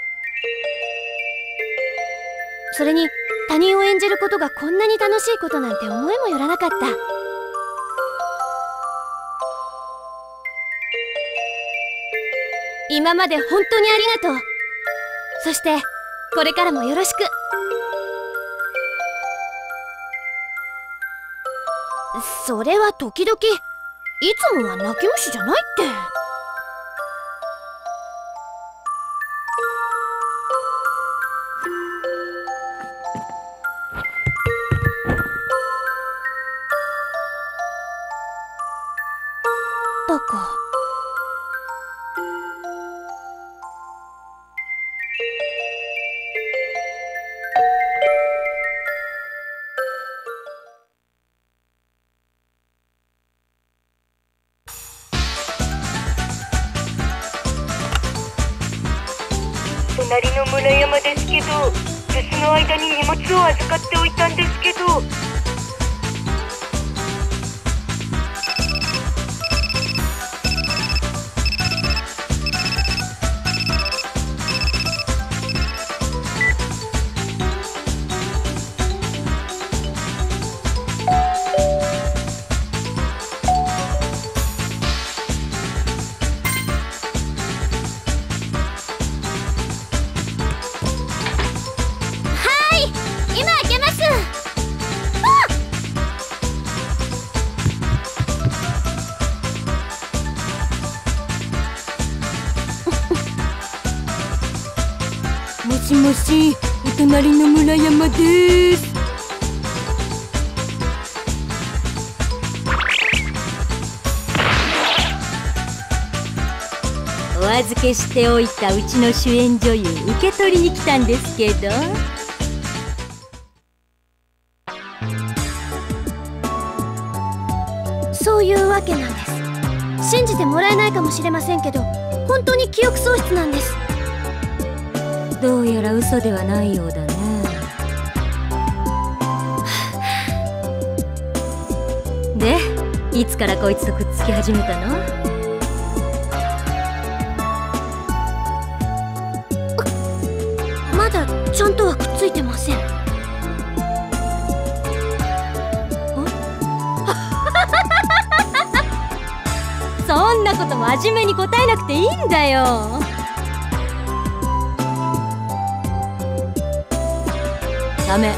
それに他人を演じることがこんなに楽しいことなんて思いもよらなかった。今まで本当にありがとう。そしてこれからもよろしく。それは時々、いつもは泣き虫じゃないって。バカ。 隣の村山ですけど、留守の間に荷物を預かっておいたんですけど。 もしもし、お隣の村山です。お預けしておいたうちの主演女優受け取りに来たんですけど。 そういうわけなんです。信じてもらえないかもしれませんけど、本当に記憶喪失なんです。 どうやら嘘ではないようだね。で、いつからこいつとくっつき始めたの？ まだちゃんとはくっついてません。 そんなこと真面目に答えなくていいんだよ。ダメ。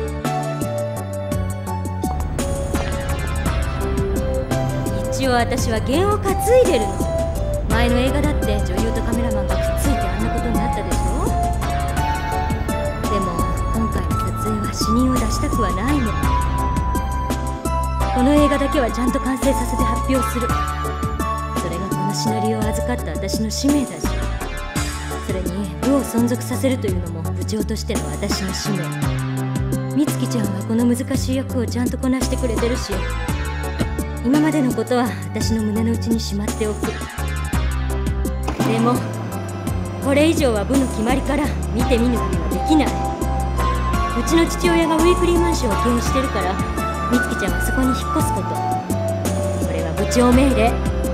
一応私は弦を担いでるの。前の映画だって女優とカメラマンがくっついてあんなことになったでしょ。でも今回の撮影は死人を出したくはないの。この映画だけはちゃんと完成させて発表する。 のシナリオを預かった私の使命だし、それに部を存続させるというのも部長としての私の使命。美月ちゃんはこの難しい役をちゃんとこなしてくれてるし、今までのことは私の胸の内にしまっておく。でもこれ以上は部の決まりから見て見ぬふりはできない。うちの父親がウィークリーマンションを経営してるから、美月ちゃんはそこに引っ越すこと。これは部長命令。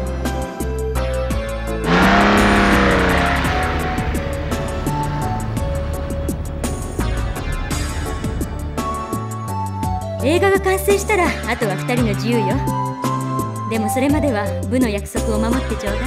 映画が完成したらあとは2人の自由よ。でもそれまでは部の約束を守ってちょうだい。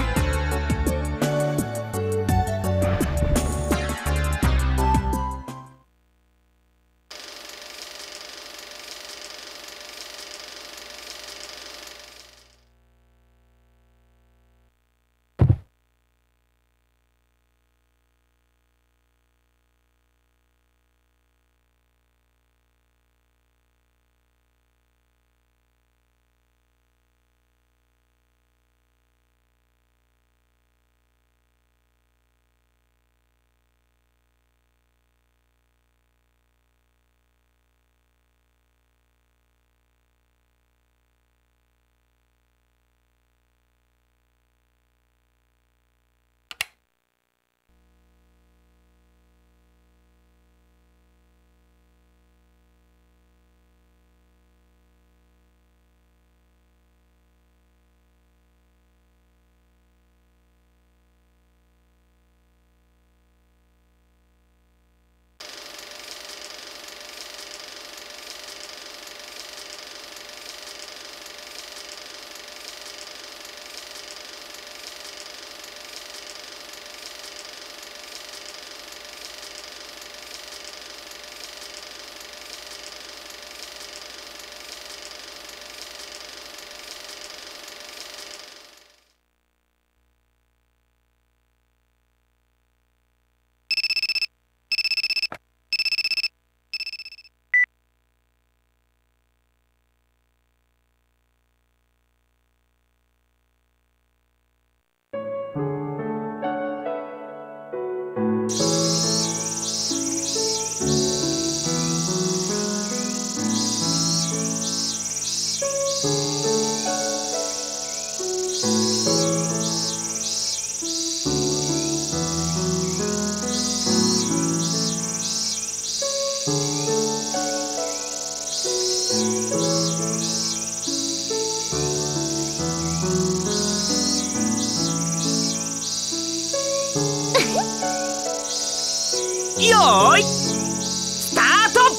よーいスタート。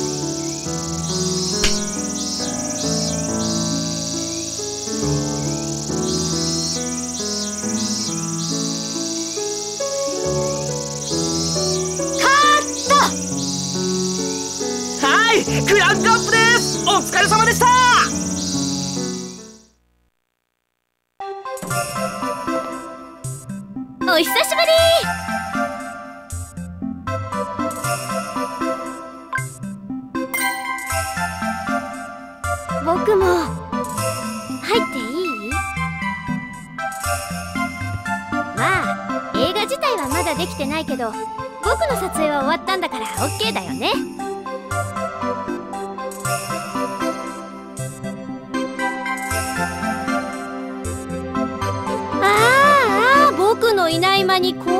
はい、クランクアップです。お疲れ様でした。 お久しぶり。僕も入っていい？まあ映画自体はまだできてないけど、僕の撮影は終わったんだから OK だよね。僕のいない間にこ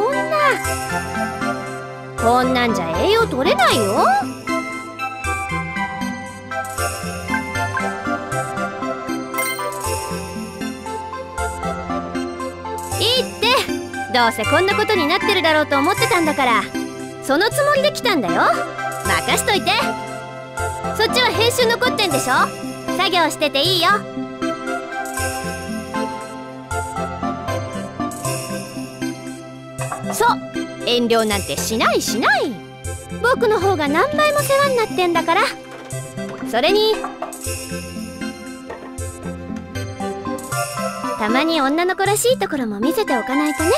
んなんじゃ栄養取れないよ。いいって、どうせこんなことになってるだろうと思ってたんだから、そのつもりで来たんだよ。任しといて。そっちは編集残ってんでしょ。作業してていいよ。そう、遠慮なんてしない。僕の方が何倍も世話になってんだから。それにたまに女の子らしいところも見せておかないとね。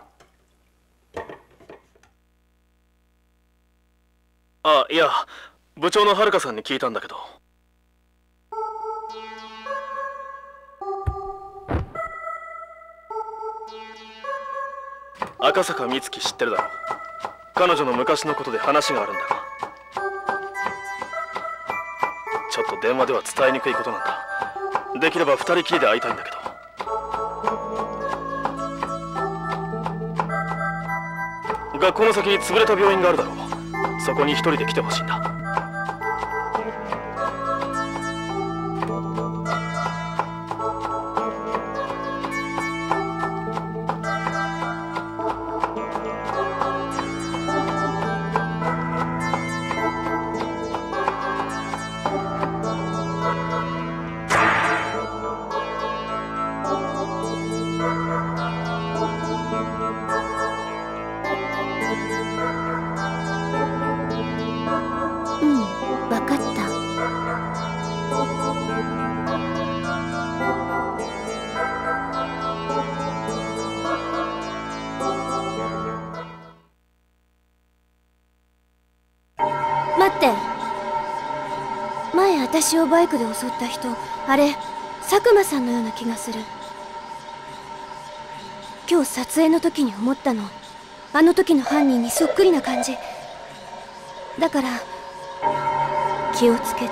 あ、いや、 部長のはるかさんに聞いたんだけど。赤坂美月知ってるだろ。彼女の昔のことで話があるんだが、ちょっと電話では伝えにくいことなんだ。できれば2人きりで会いたいんだけど。学校の先に潰れた病院があるだろう。そこに一人で来てほしいんだ。 私をバイクで襲った人、あれ佐久間さんのような気がする。今日撮影の時に思ったの。あの時の犯人にそっくりな感じだから気をつけて。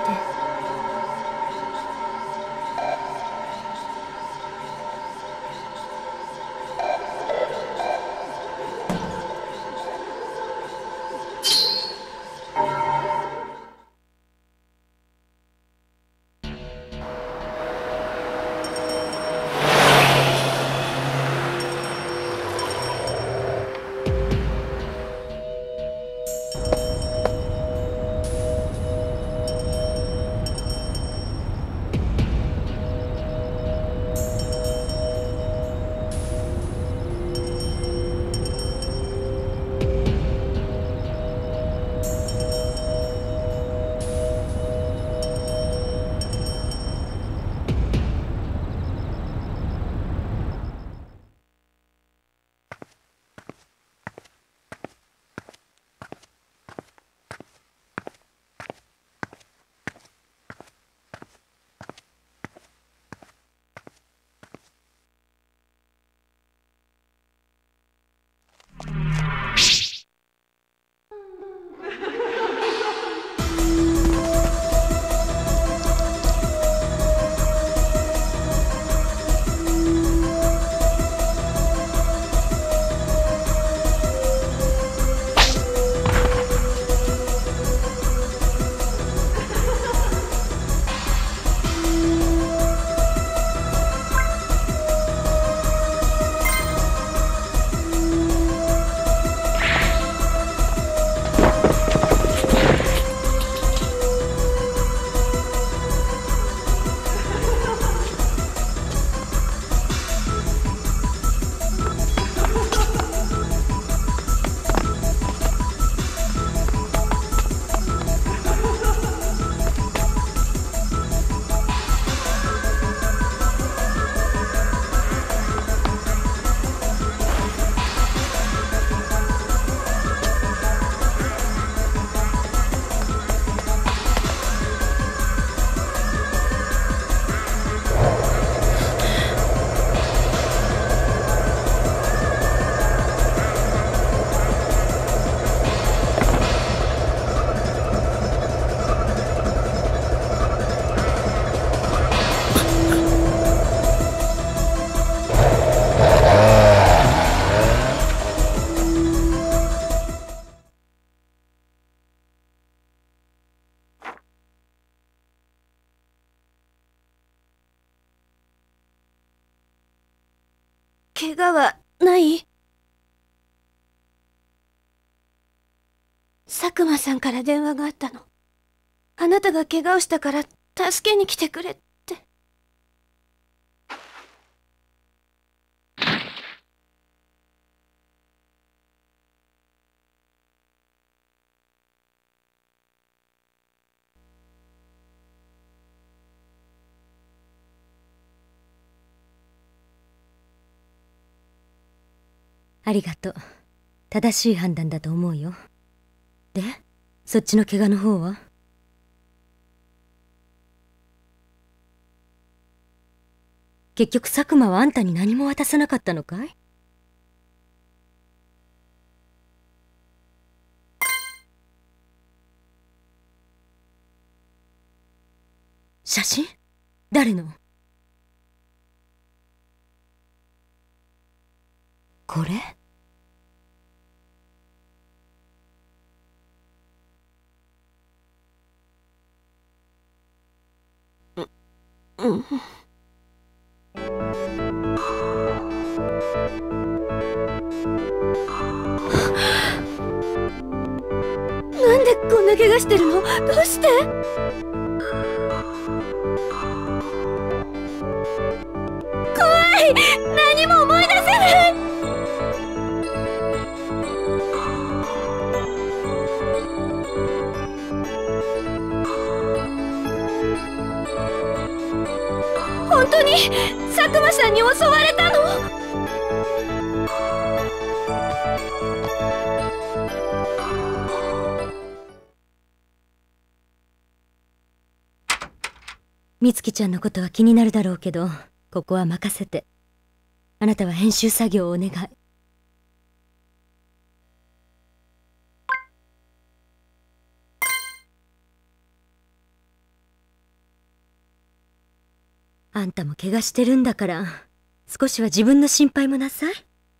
怪我はない？佐久間さんから電話があったの。あなたが怪我をしたから助けに来てくれって。 ありがとう。正しい判断だと思うよ。で、そっちの怪我の方は？ 結局佐久間はあんたに何も渡さなかったのかい？写真？誰の？これ？うん。 なんでこんな怪我してるの？どうして？怖い！何も思い出せない！本当に佐久間さんに襲われたの？ 美月ちゃんのことは気になるだろうけど、ここは任せて。あなたは編集作業をお願い。あんたも怪我してるんだから、少しは自分の心配もなさい。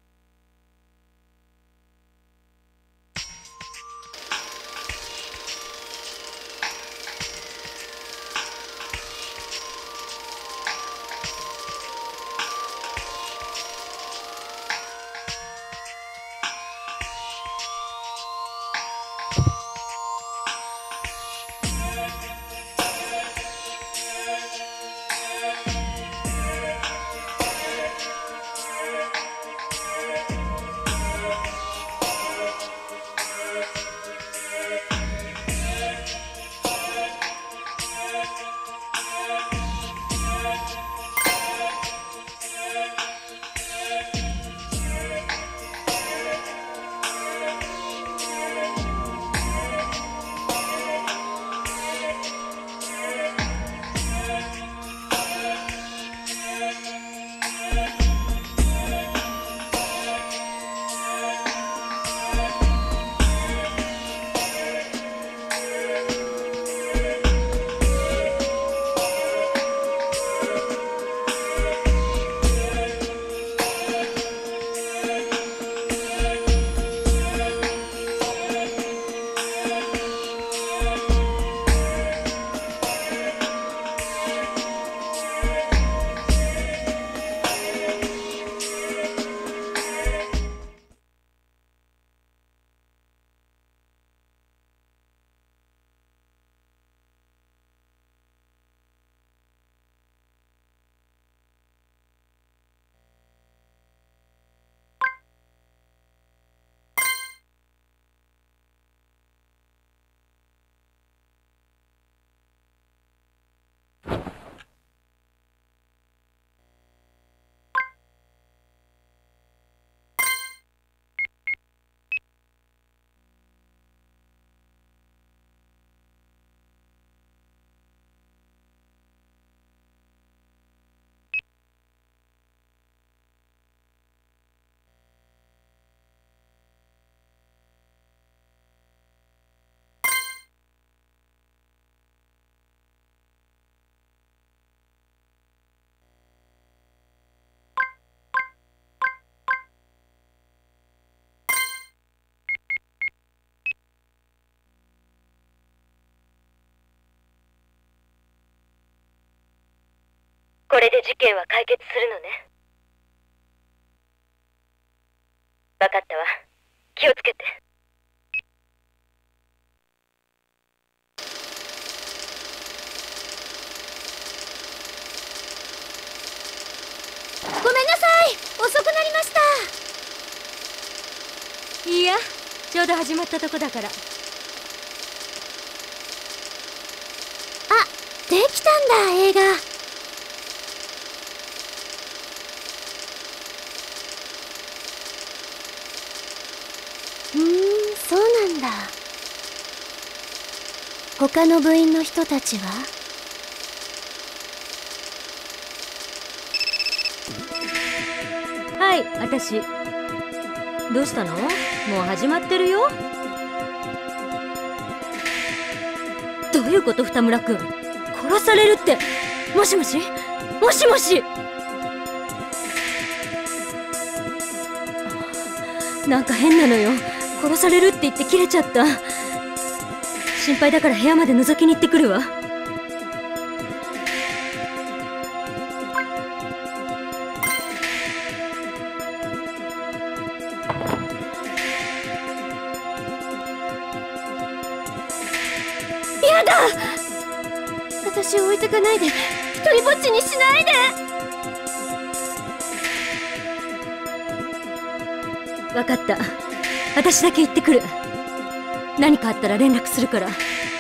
これで事件は解決するのね。分かったわ。気をつけて。 ごめんなさい、遅くなりました。 いや、ちょうど始まったとこだから。 あ、できたんだ、映画。そうなんだ。他の部員の人たちは？ はい私。どうしたの？もう始まってるよ。どういうこと二村君？殺されるって。もしもしもしもし。なんか変なのよ。殺されるって言って切れちゃった。心配だから部屋まで覗きに行ってくるわ。 やだ！私を置いてかないで、一人ぼっちにしないで。 分かった。私だけ行ってくる。何かあったら連絡するから。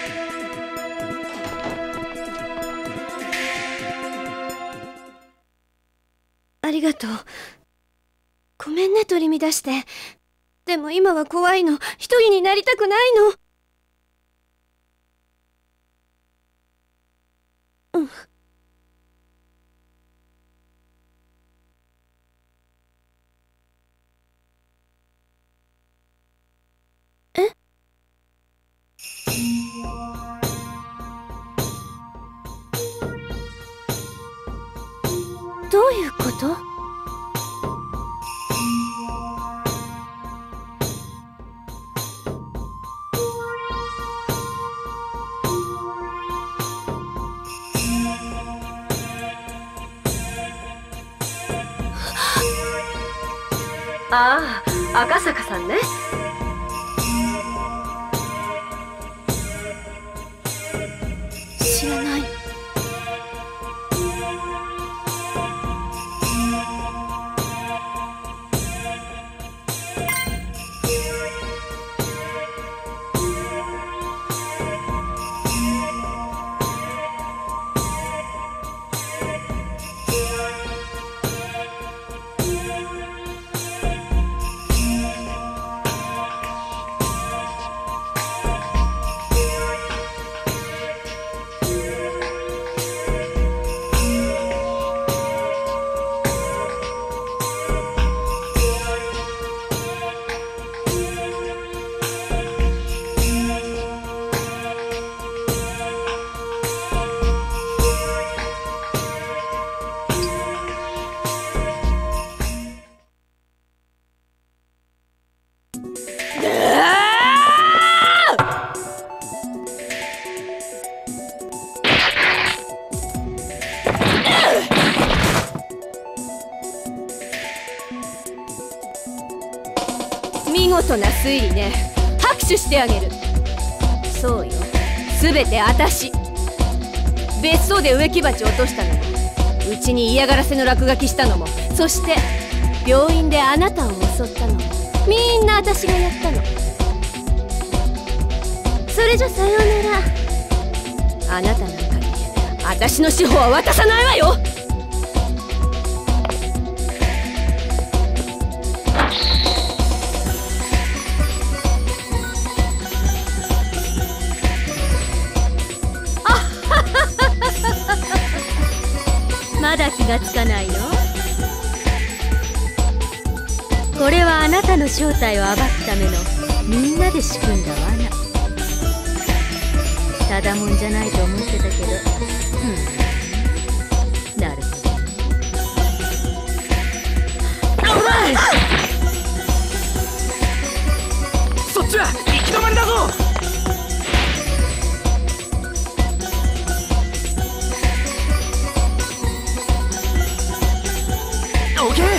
ありがとう。ごめんね、取り乱して。でも今は怖いの。一人になりたくないの。うん。え？どういうこと？ ああ、赤坂さんね。 知らない。 見事な推理ね。拍手してあげる。そうよ、すべて私。別荘で植木鉢落としたのも、うちに嫌がらせの落書きしたのも、そして病院であなたを襲ったのも、みんな私がやったの。それじゃさようなら。あなたなんかに私の司法は渡さないわよ。 まだ気がつかないの？これはあなたの正体を暴くためのみんなで仕組んだ罠。ただもんじゃないと思ってたけど、なるほど。 そっちは行き止まりだぞ。オッケー。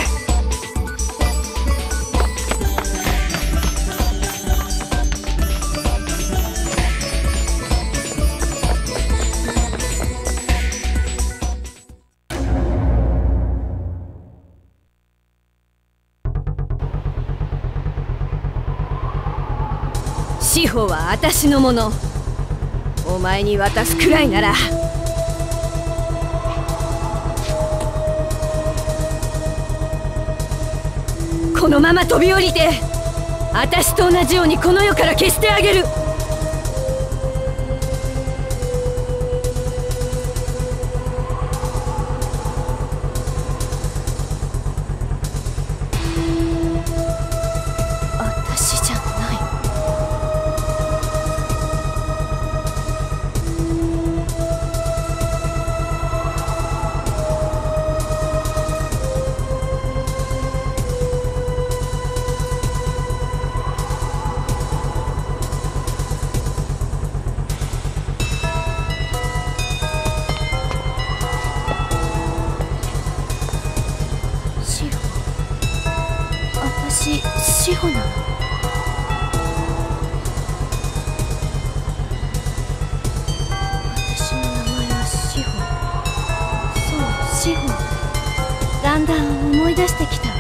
司法は私のもの。お前に渡すくらいなら。このまま飛び降りて私と同じようにこの世から消してあげる。 志保なの？私の名前は志保。そう、志保。だんだん思い出してきたわ。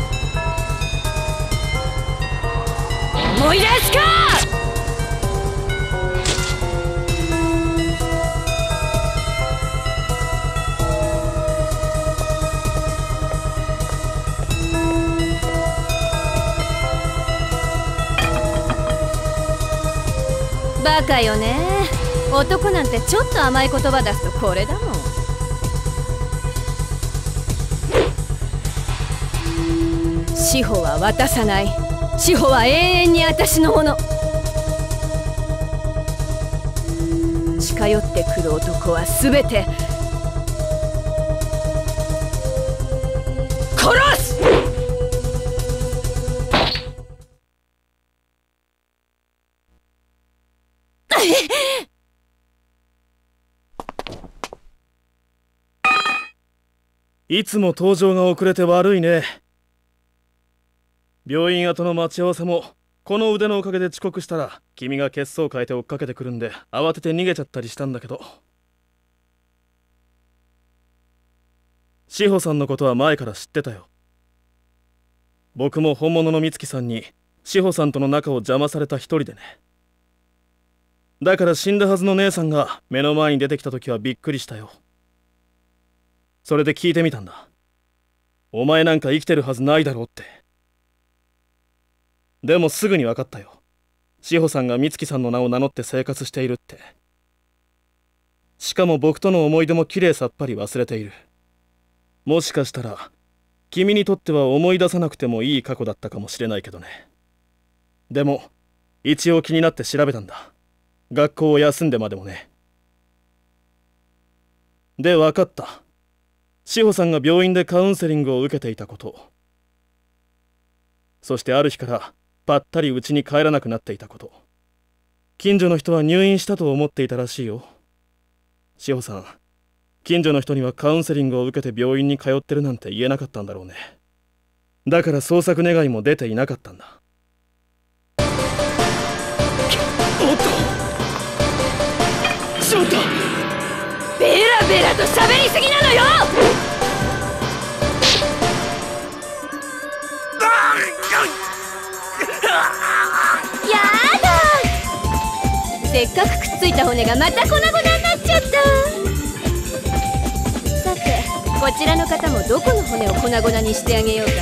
思い出すか！バカよね。男なんてちょっと甘い言葉出すとこれだもん。志保は渡さない。志保は永遠に私のもの。近寄ってくる男は全て殺す。 いつも登場が遅れて悪いね。病院後の待ち合わせもこの腕のおかげで遅刻したら君が血相変えて追っかけてくるんで慌てて逃げちゃったりしたんだけど。志保さんのことは前から知ってたよ。僕も本物の美月さんに志保さんとの仲を邪魔された一人でね。だから死んだはずの姉さんが目の前に出てきた時はびっくりしたよ。それで聞いてみたんだ。お前なんか生きてるはずないだろうって。でもすぐに分かったよ。志保さんが美月さんの名を名乗って生活しているって。しかも僕との思い出もきれいさっぱり忘れている。もしかしたら君にとっては思い出さなくてもいい過去だったかもしれないけどね。でも一応気になって調べたんだ。学校を休んでまでもね。で分かった。志保さんが病院でカウンセリングを受けていたこと。そしてある日からぱったり家に帰らなくなっていたこと。近所の人は入院したと思っていたらしいよ。志保さん、近所の人にはカウンセリングを受けて病院に通ってるなんて言えなかったんだろうね。だから捜索願いも出ていなかったんだ。 おっと翔太、ベラベラと喋りすぎなのよ。やだ、せっかくくっついた骨がまた粉々になっちゃった。さてこちらの方もどこの骨を粉々にしてあげようか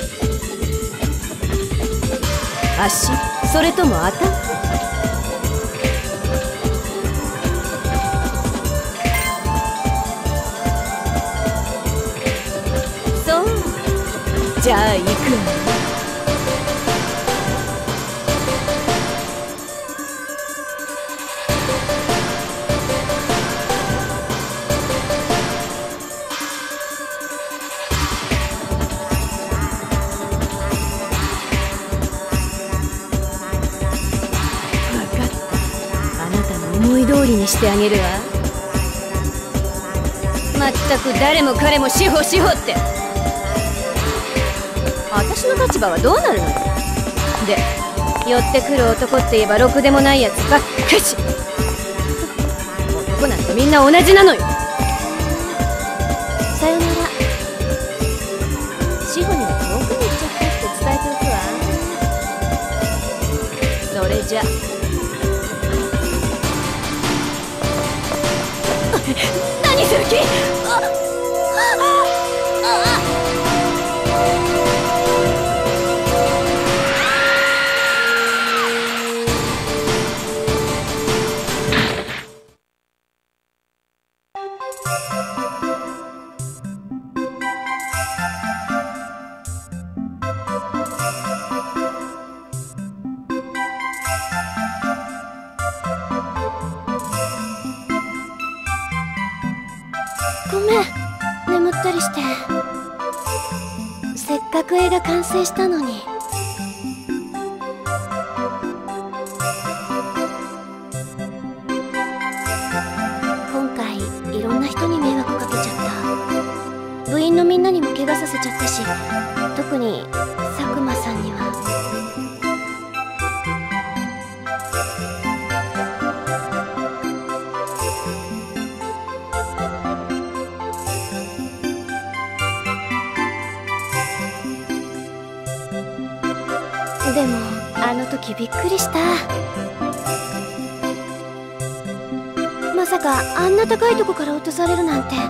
な。足、それとも頭？じゃあ行くわ。分かった。あなたの思い通りにしてあげるわ。まったく誰も彼も志保って。私の立場はどうなるのよ。で、寄ってくる男って言えばろくでもないやつばっかし。男なんてみんな同じなのよ。さよなら。志保には遠くに行っちゃったって伝えておくわ。それじゃ何する気？ ごめん、眠ったりして。せっかく絵が完成したのに。今回いろんな人に迷惑かけちゃった。部員のみんなにも怪我させちゃったし、特に佐久間さんには。 でもあの時びっくりした。まさかあんな高いとこから落とされるなんて。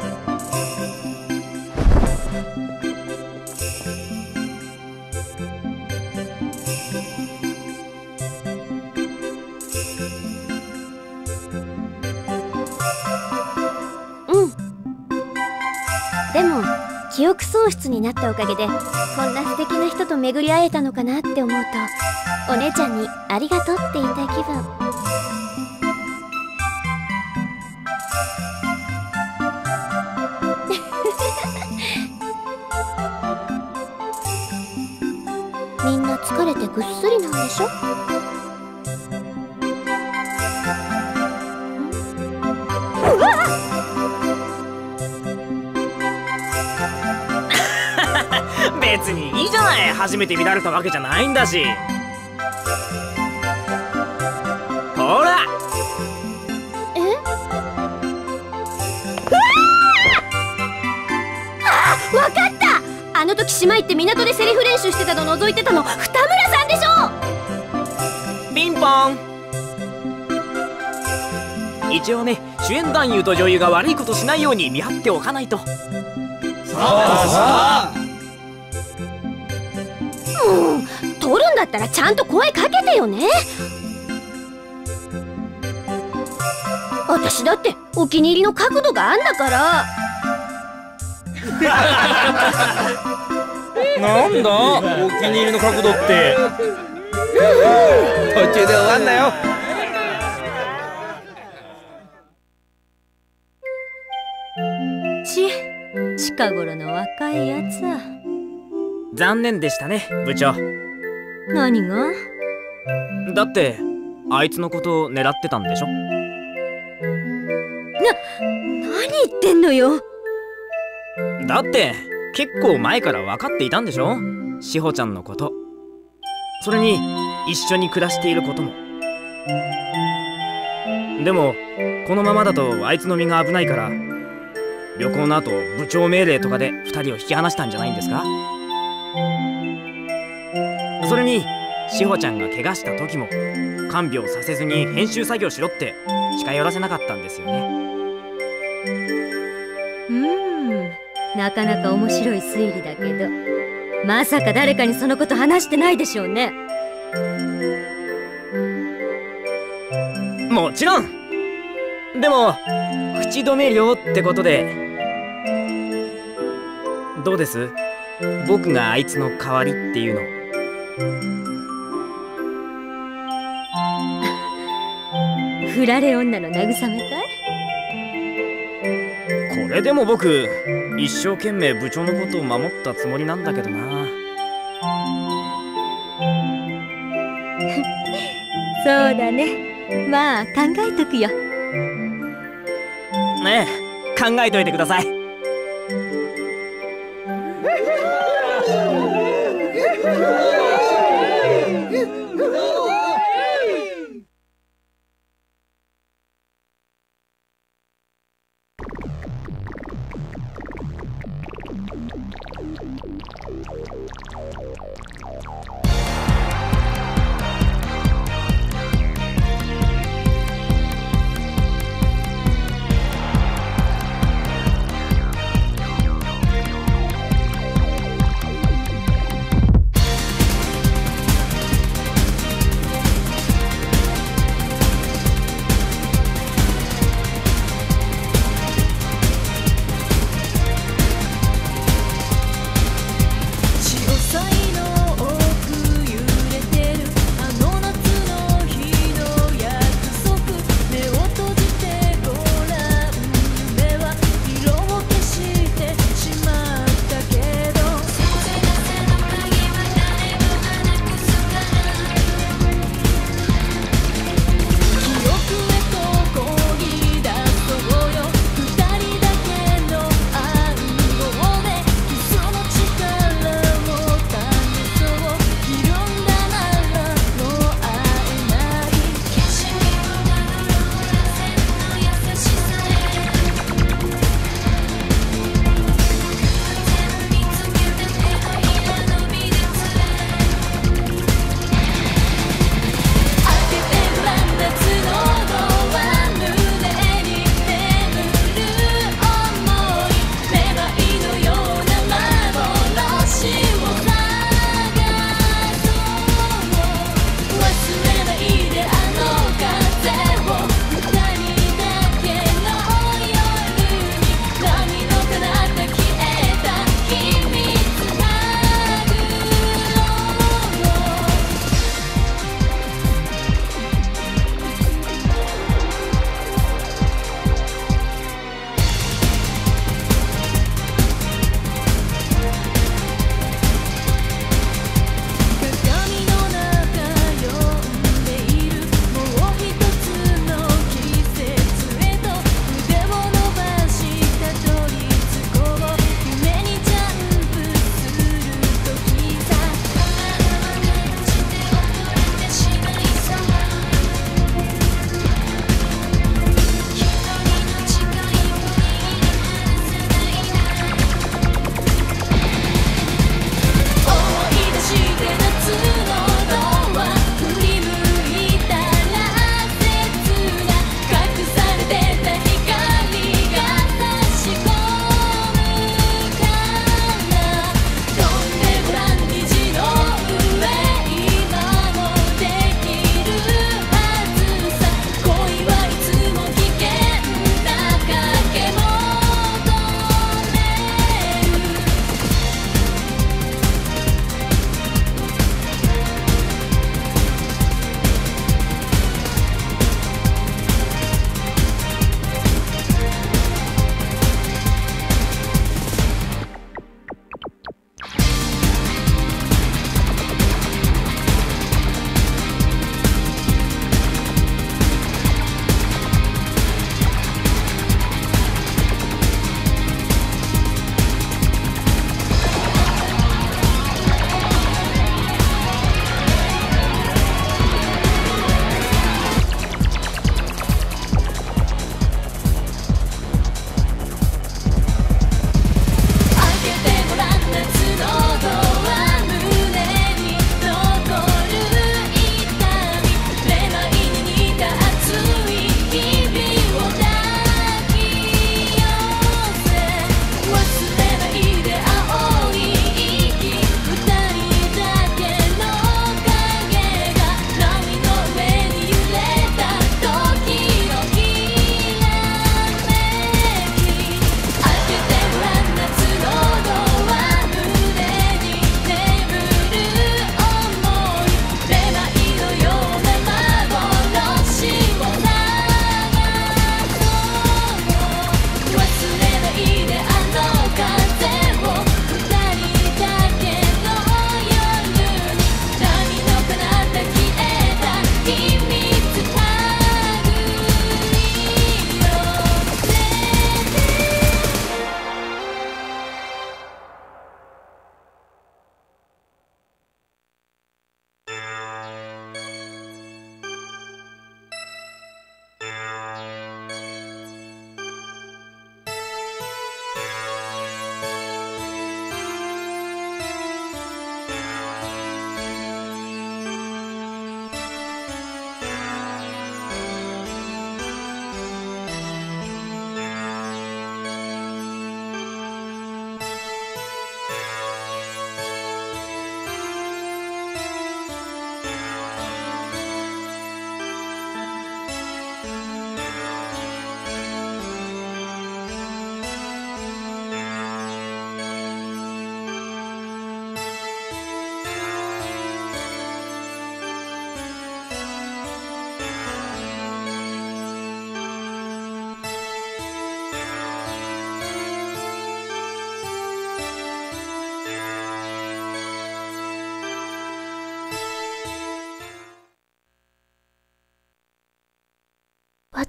でも記憶喪失になったおかげでこんな素敵な人と巡り会えたのかなって思うと、お姉ちゃんにありがとうって言いたい気分。みんな疲れてぐっすりなんでしょ。うわっ別にいいじゃない。初めて見られたわけじゃないんだし。ほら。 わかった。あの時姉妹って港でセリフ練習してたの覗いてたの二村さんでしょ。 ピンポン。一応ね、主演男優と女優が悪いことしないように見張っておかないと。さあ撮るんだったらちゃんと声かけてよね。私だってお気に入りの角度があんだから。 なんだお気に入りの角度って。途中で終わんなよ。 近頃の若いやつは残念でしたね、部長。 何が？ だってあいつのことを狙ってたんでしょ。 何言ってんのよ。 だって結構前から分かっていたんでしょ、志保ちゃんのこと。それに一緒に暮らしていることも。でもこのままだとあいつの身が危ないから、旅行の後部長命令とかで2人を引き離したんじゃないんですか。それに志保ちゃんが怪我した時も看病させずに編集作業しろって近寄らせなかったんですよね。 なかなか面白い推理だけど、まさか誰かにそのこと話してないでしょうね。 もちろん。でも口止め料ってことでどうです？僕があいつの代わりっていうの。 振られ女の慰めかい？ これでも僕一生懸命部長のことを守ったつもりなんだけどな。 そうだね。まあ考えとくよ。 ねえ、考えといてください。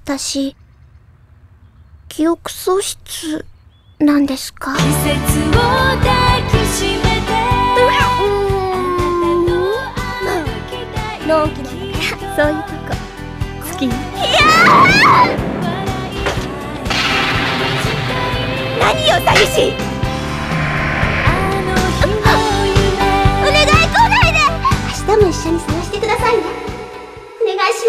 私、記憶喪失なんですか？季節を抱きしめてのんきなんだからそういうとこ好き。いや何よ詐欺師。お願い来ないで。明日も一緒に探してくださいね。お願いします。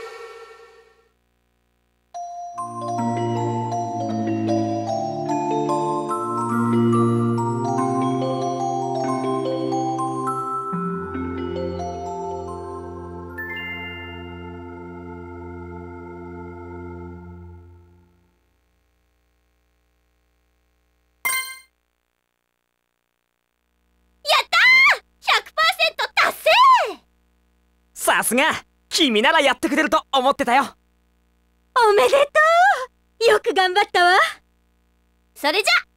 さすが君ならやってくれると思ってたよ。 おめでとう。よく頑張ったわ。 それじゃ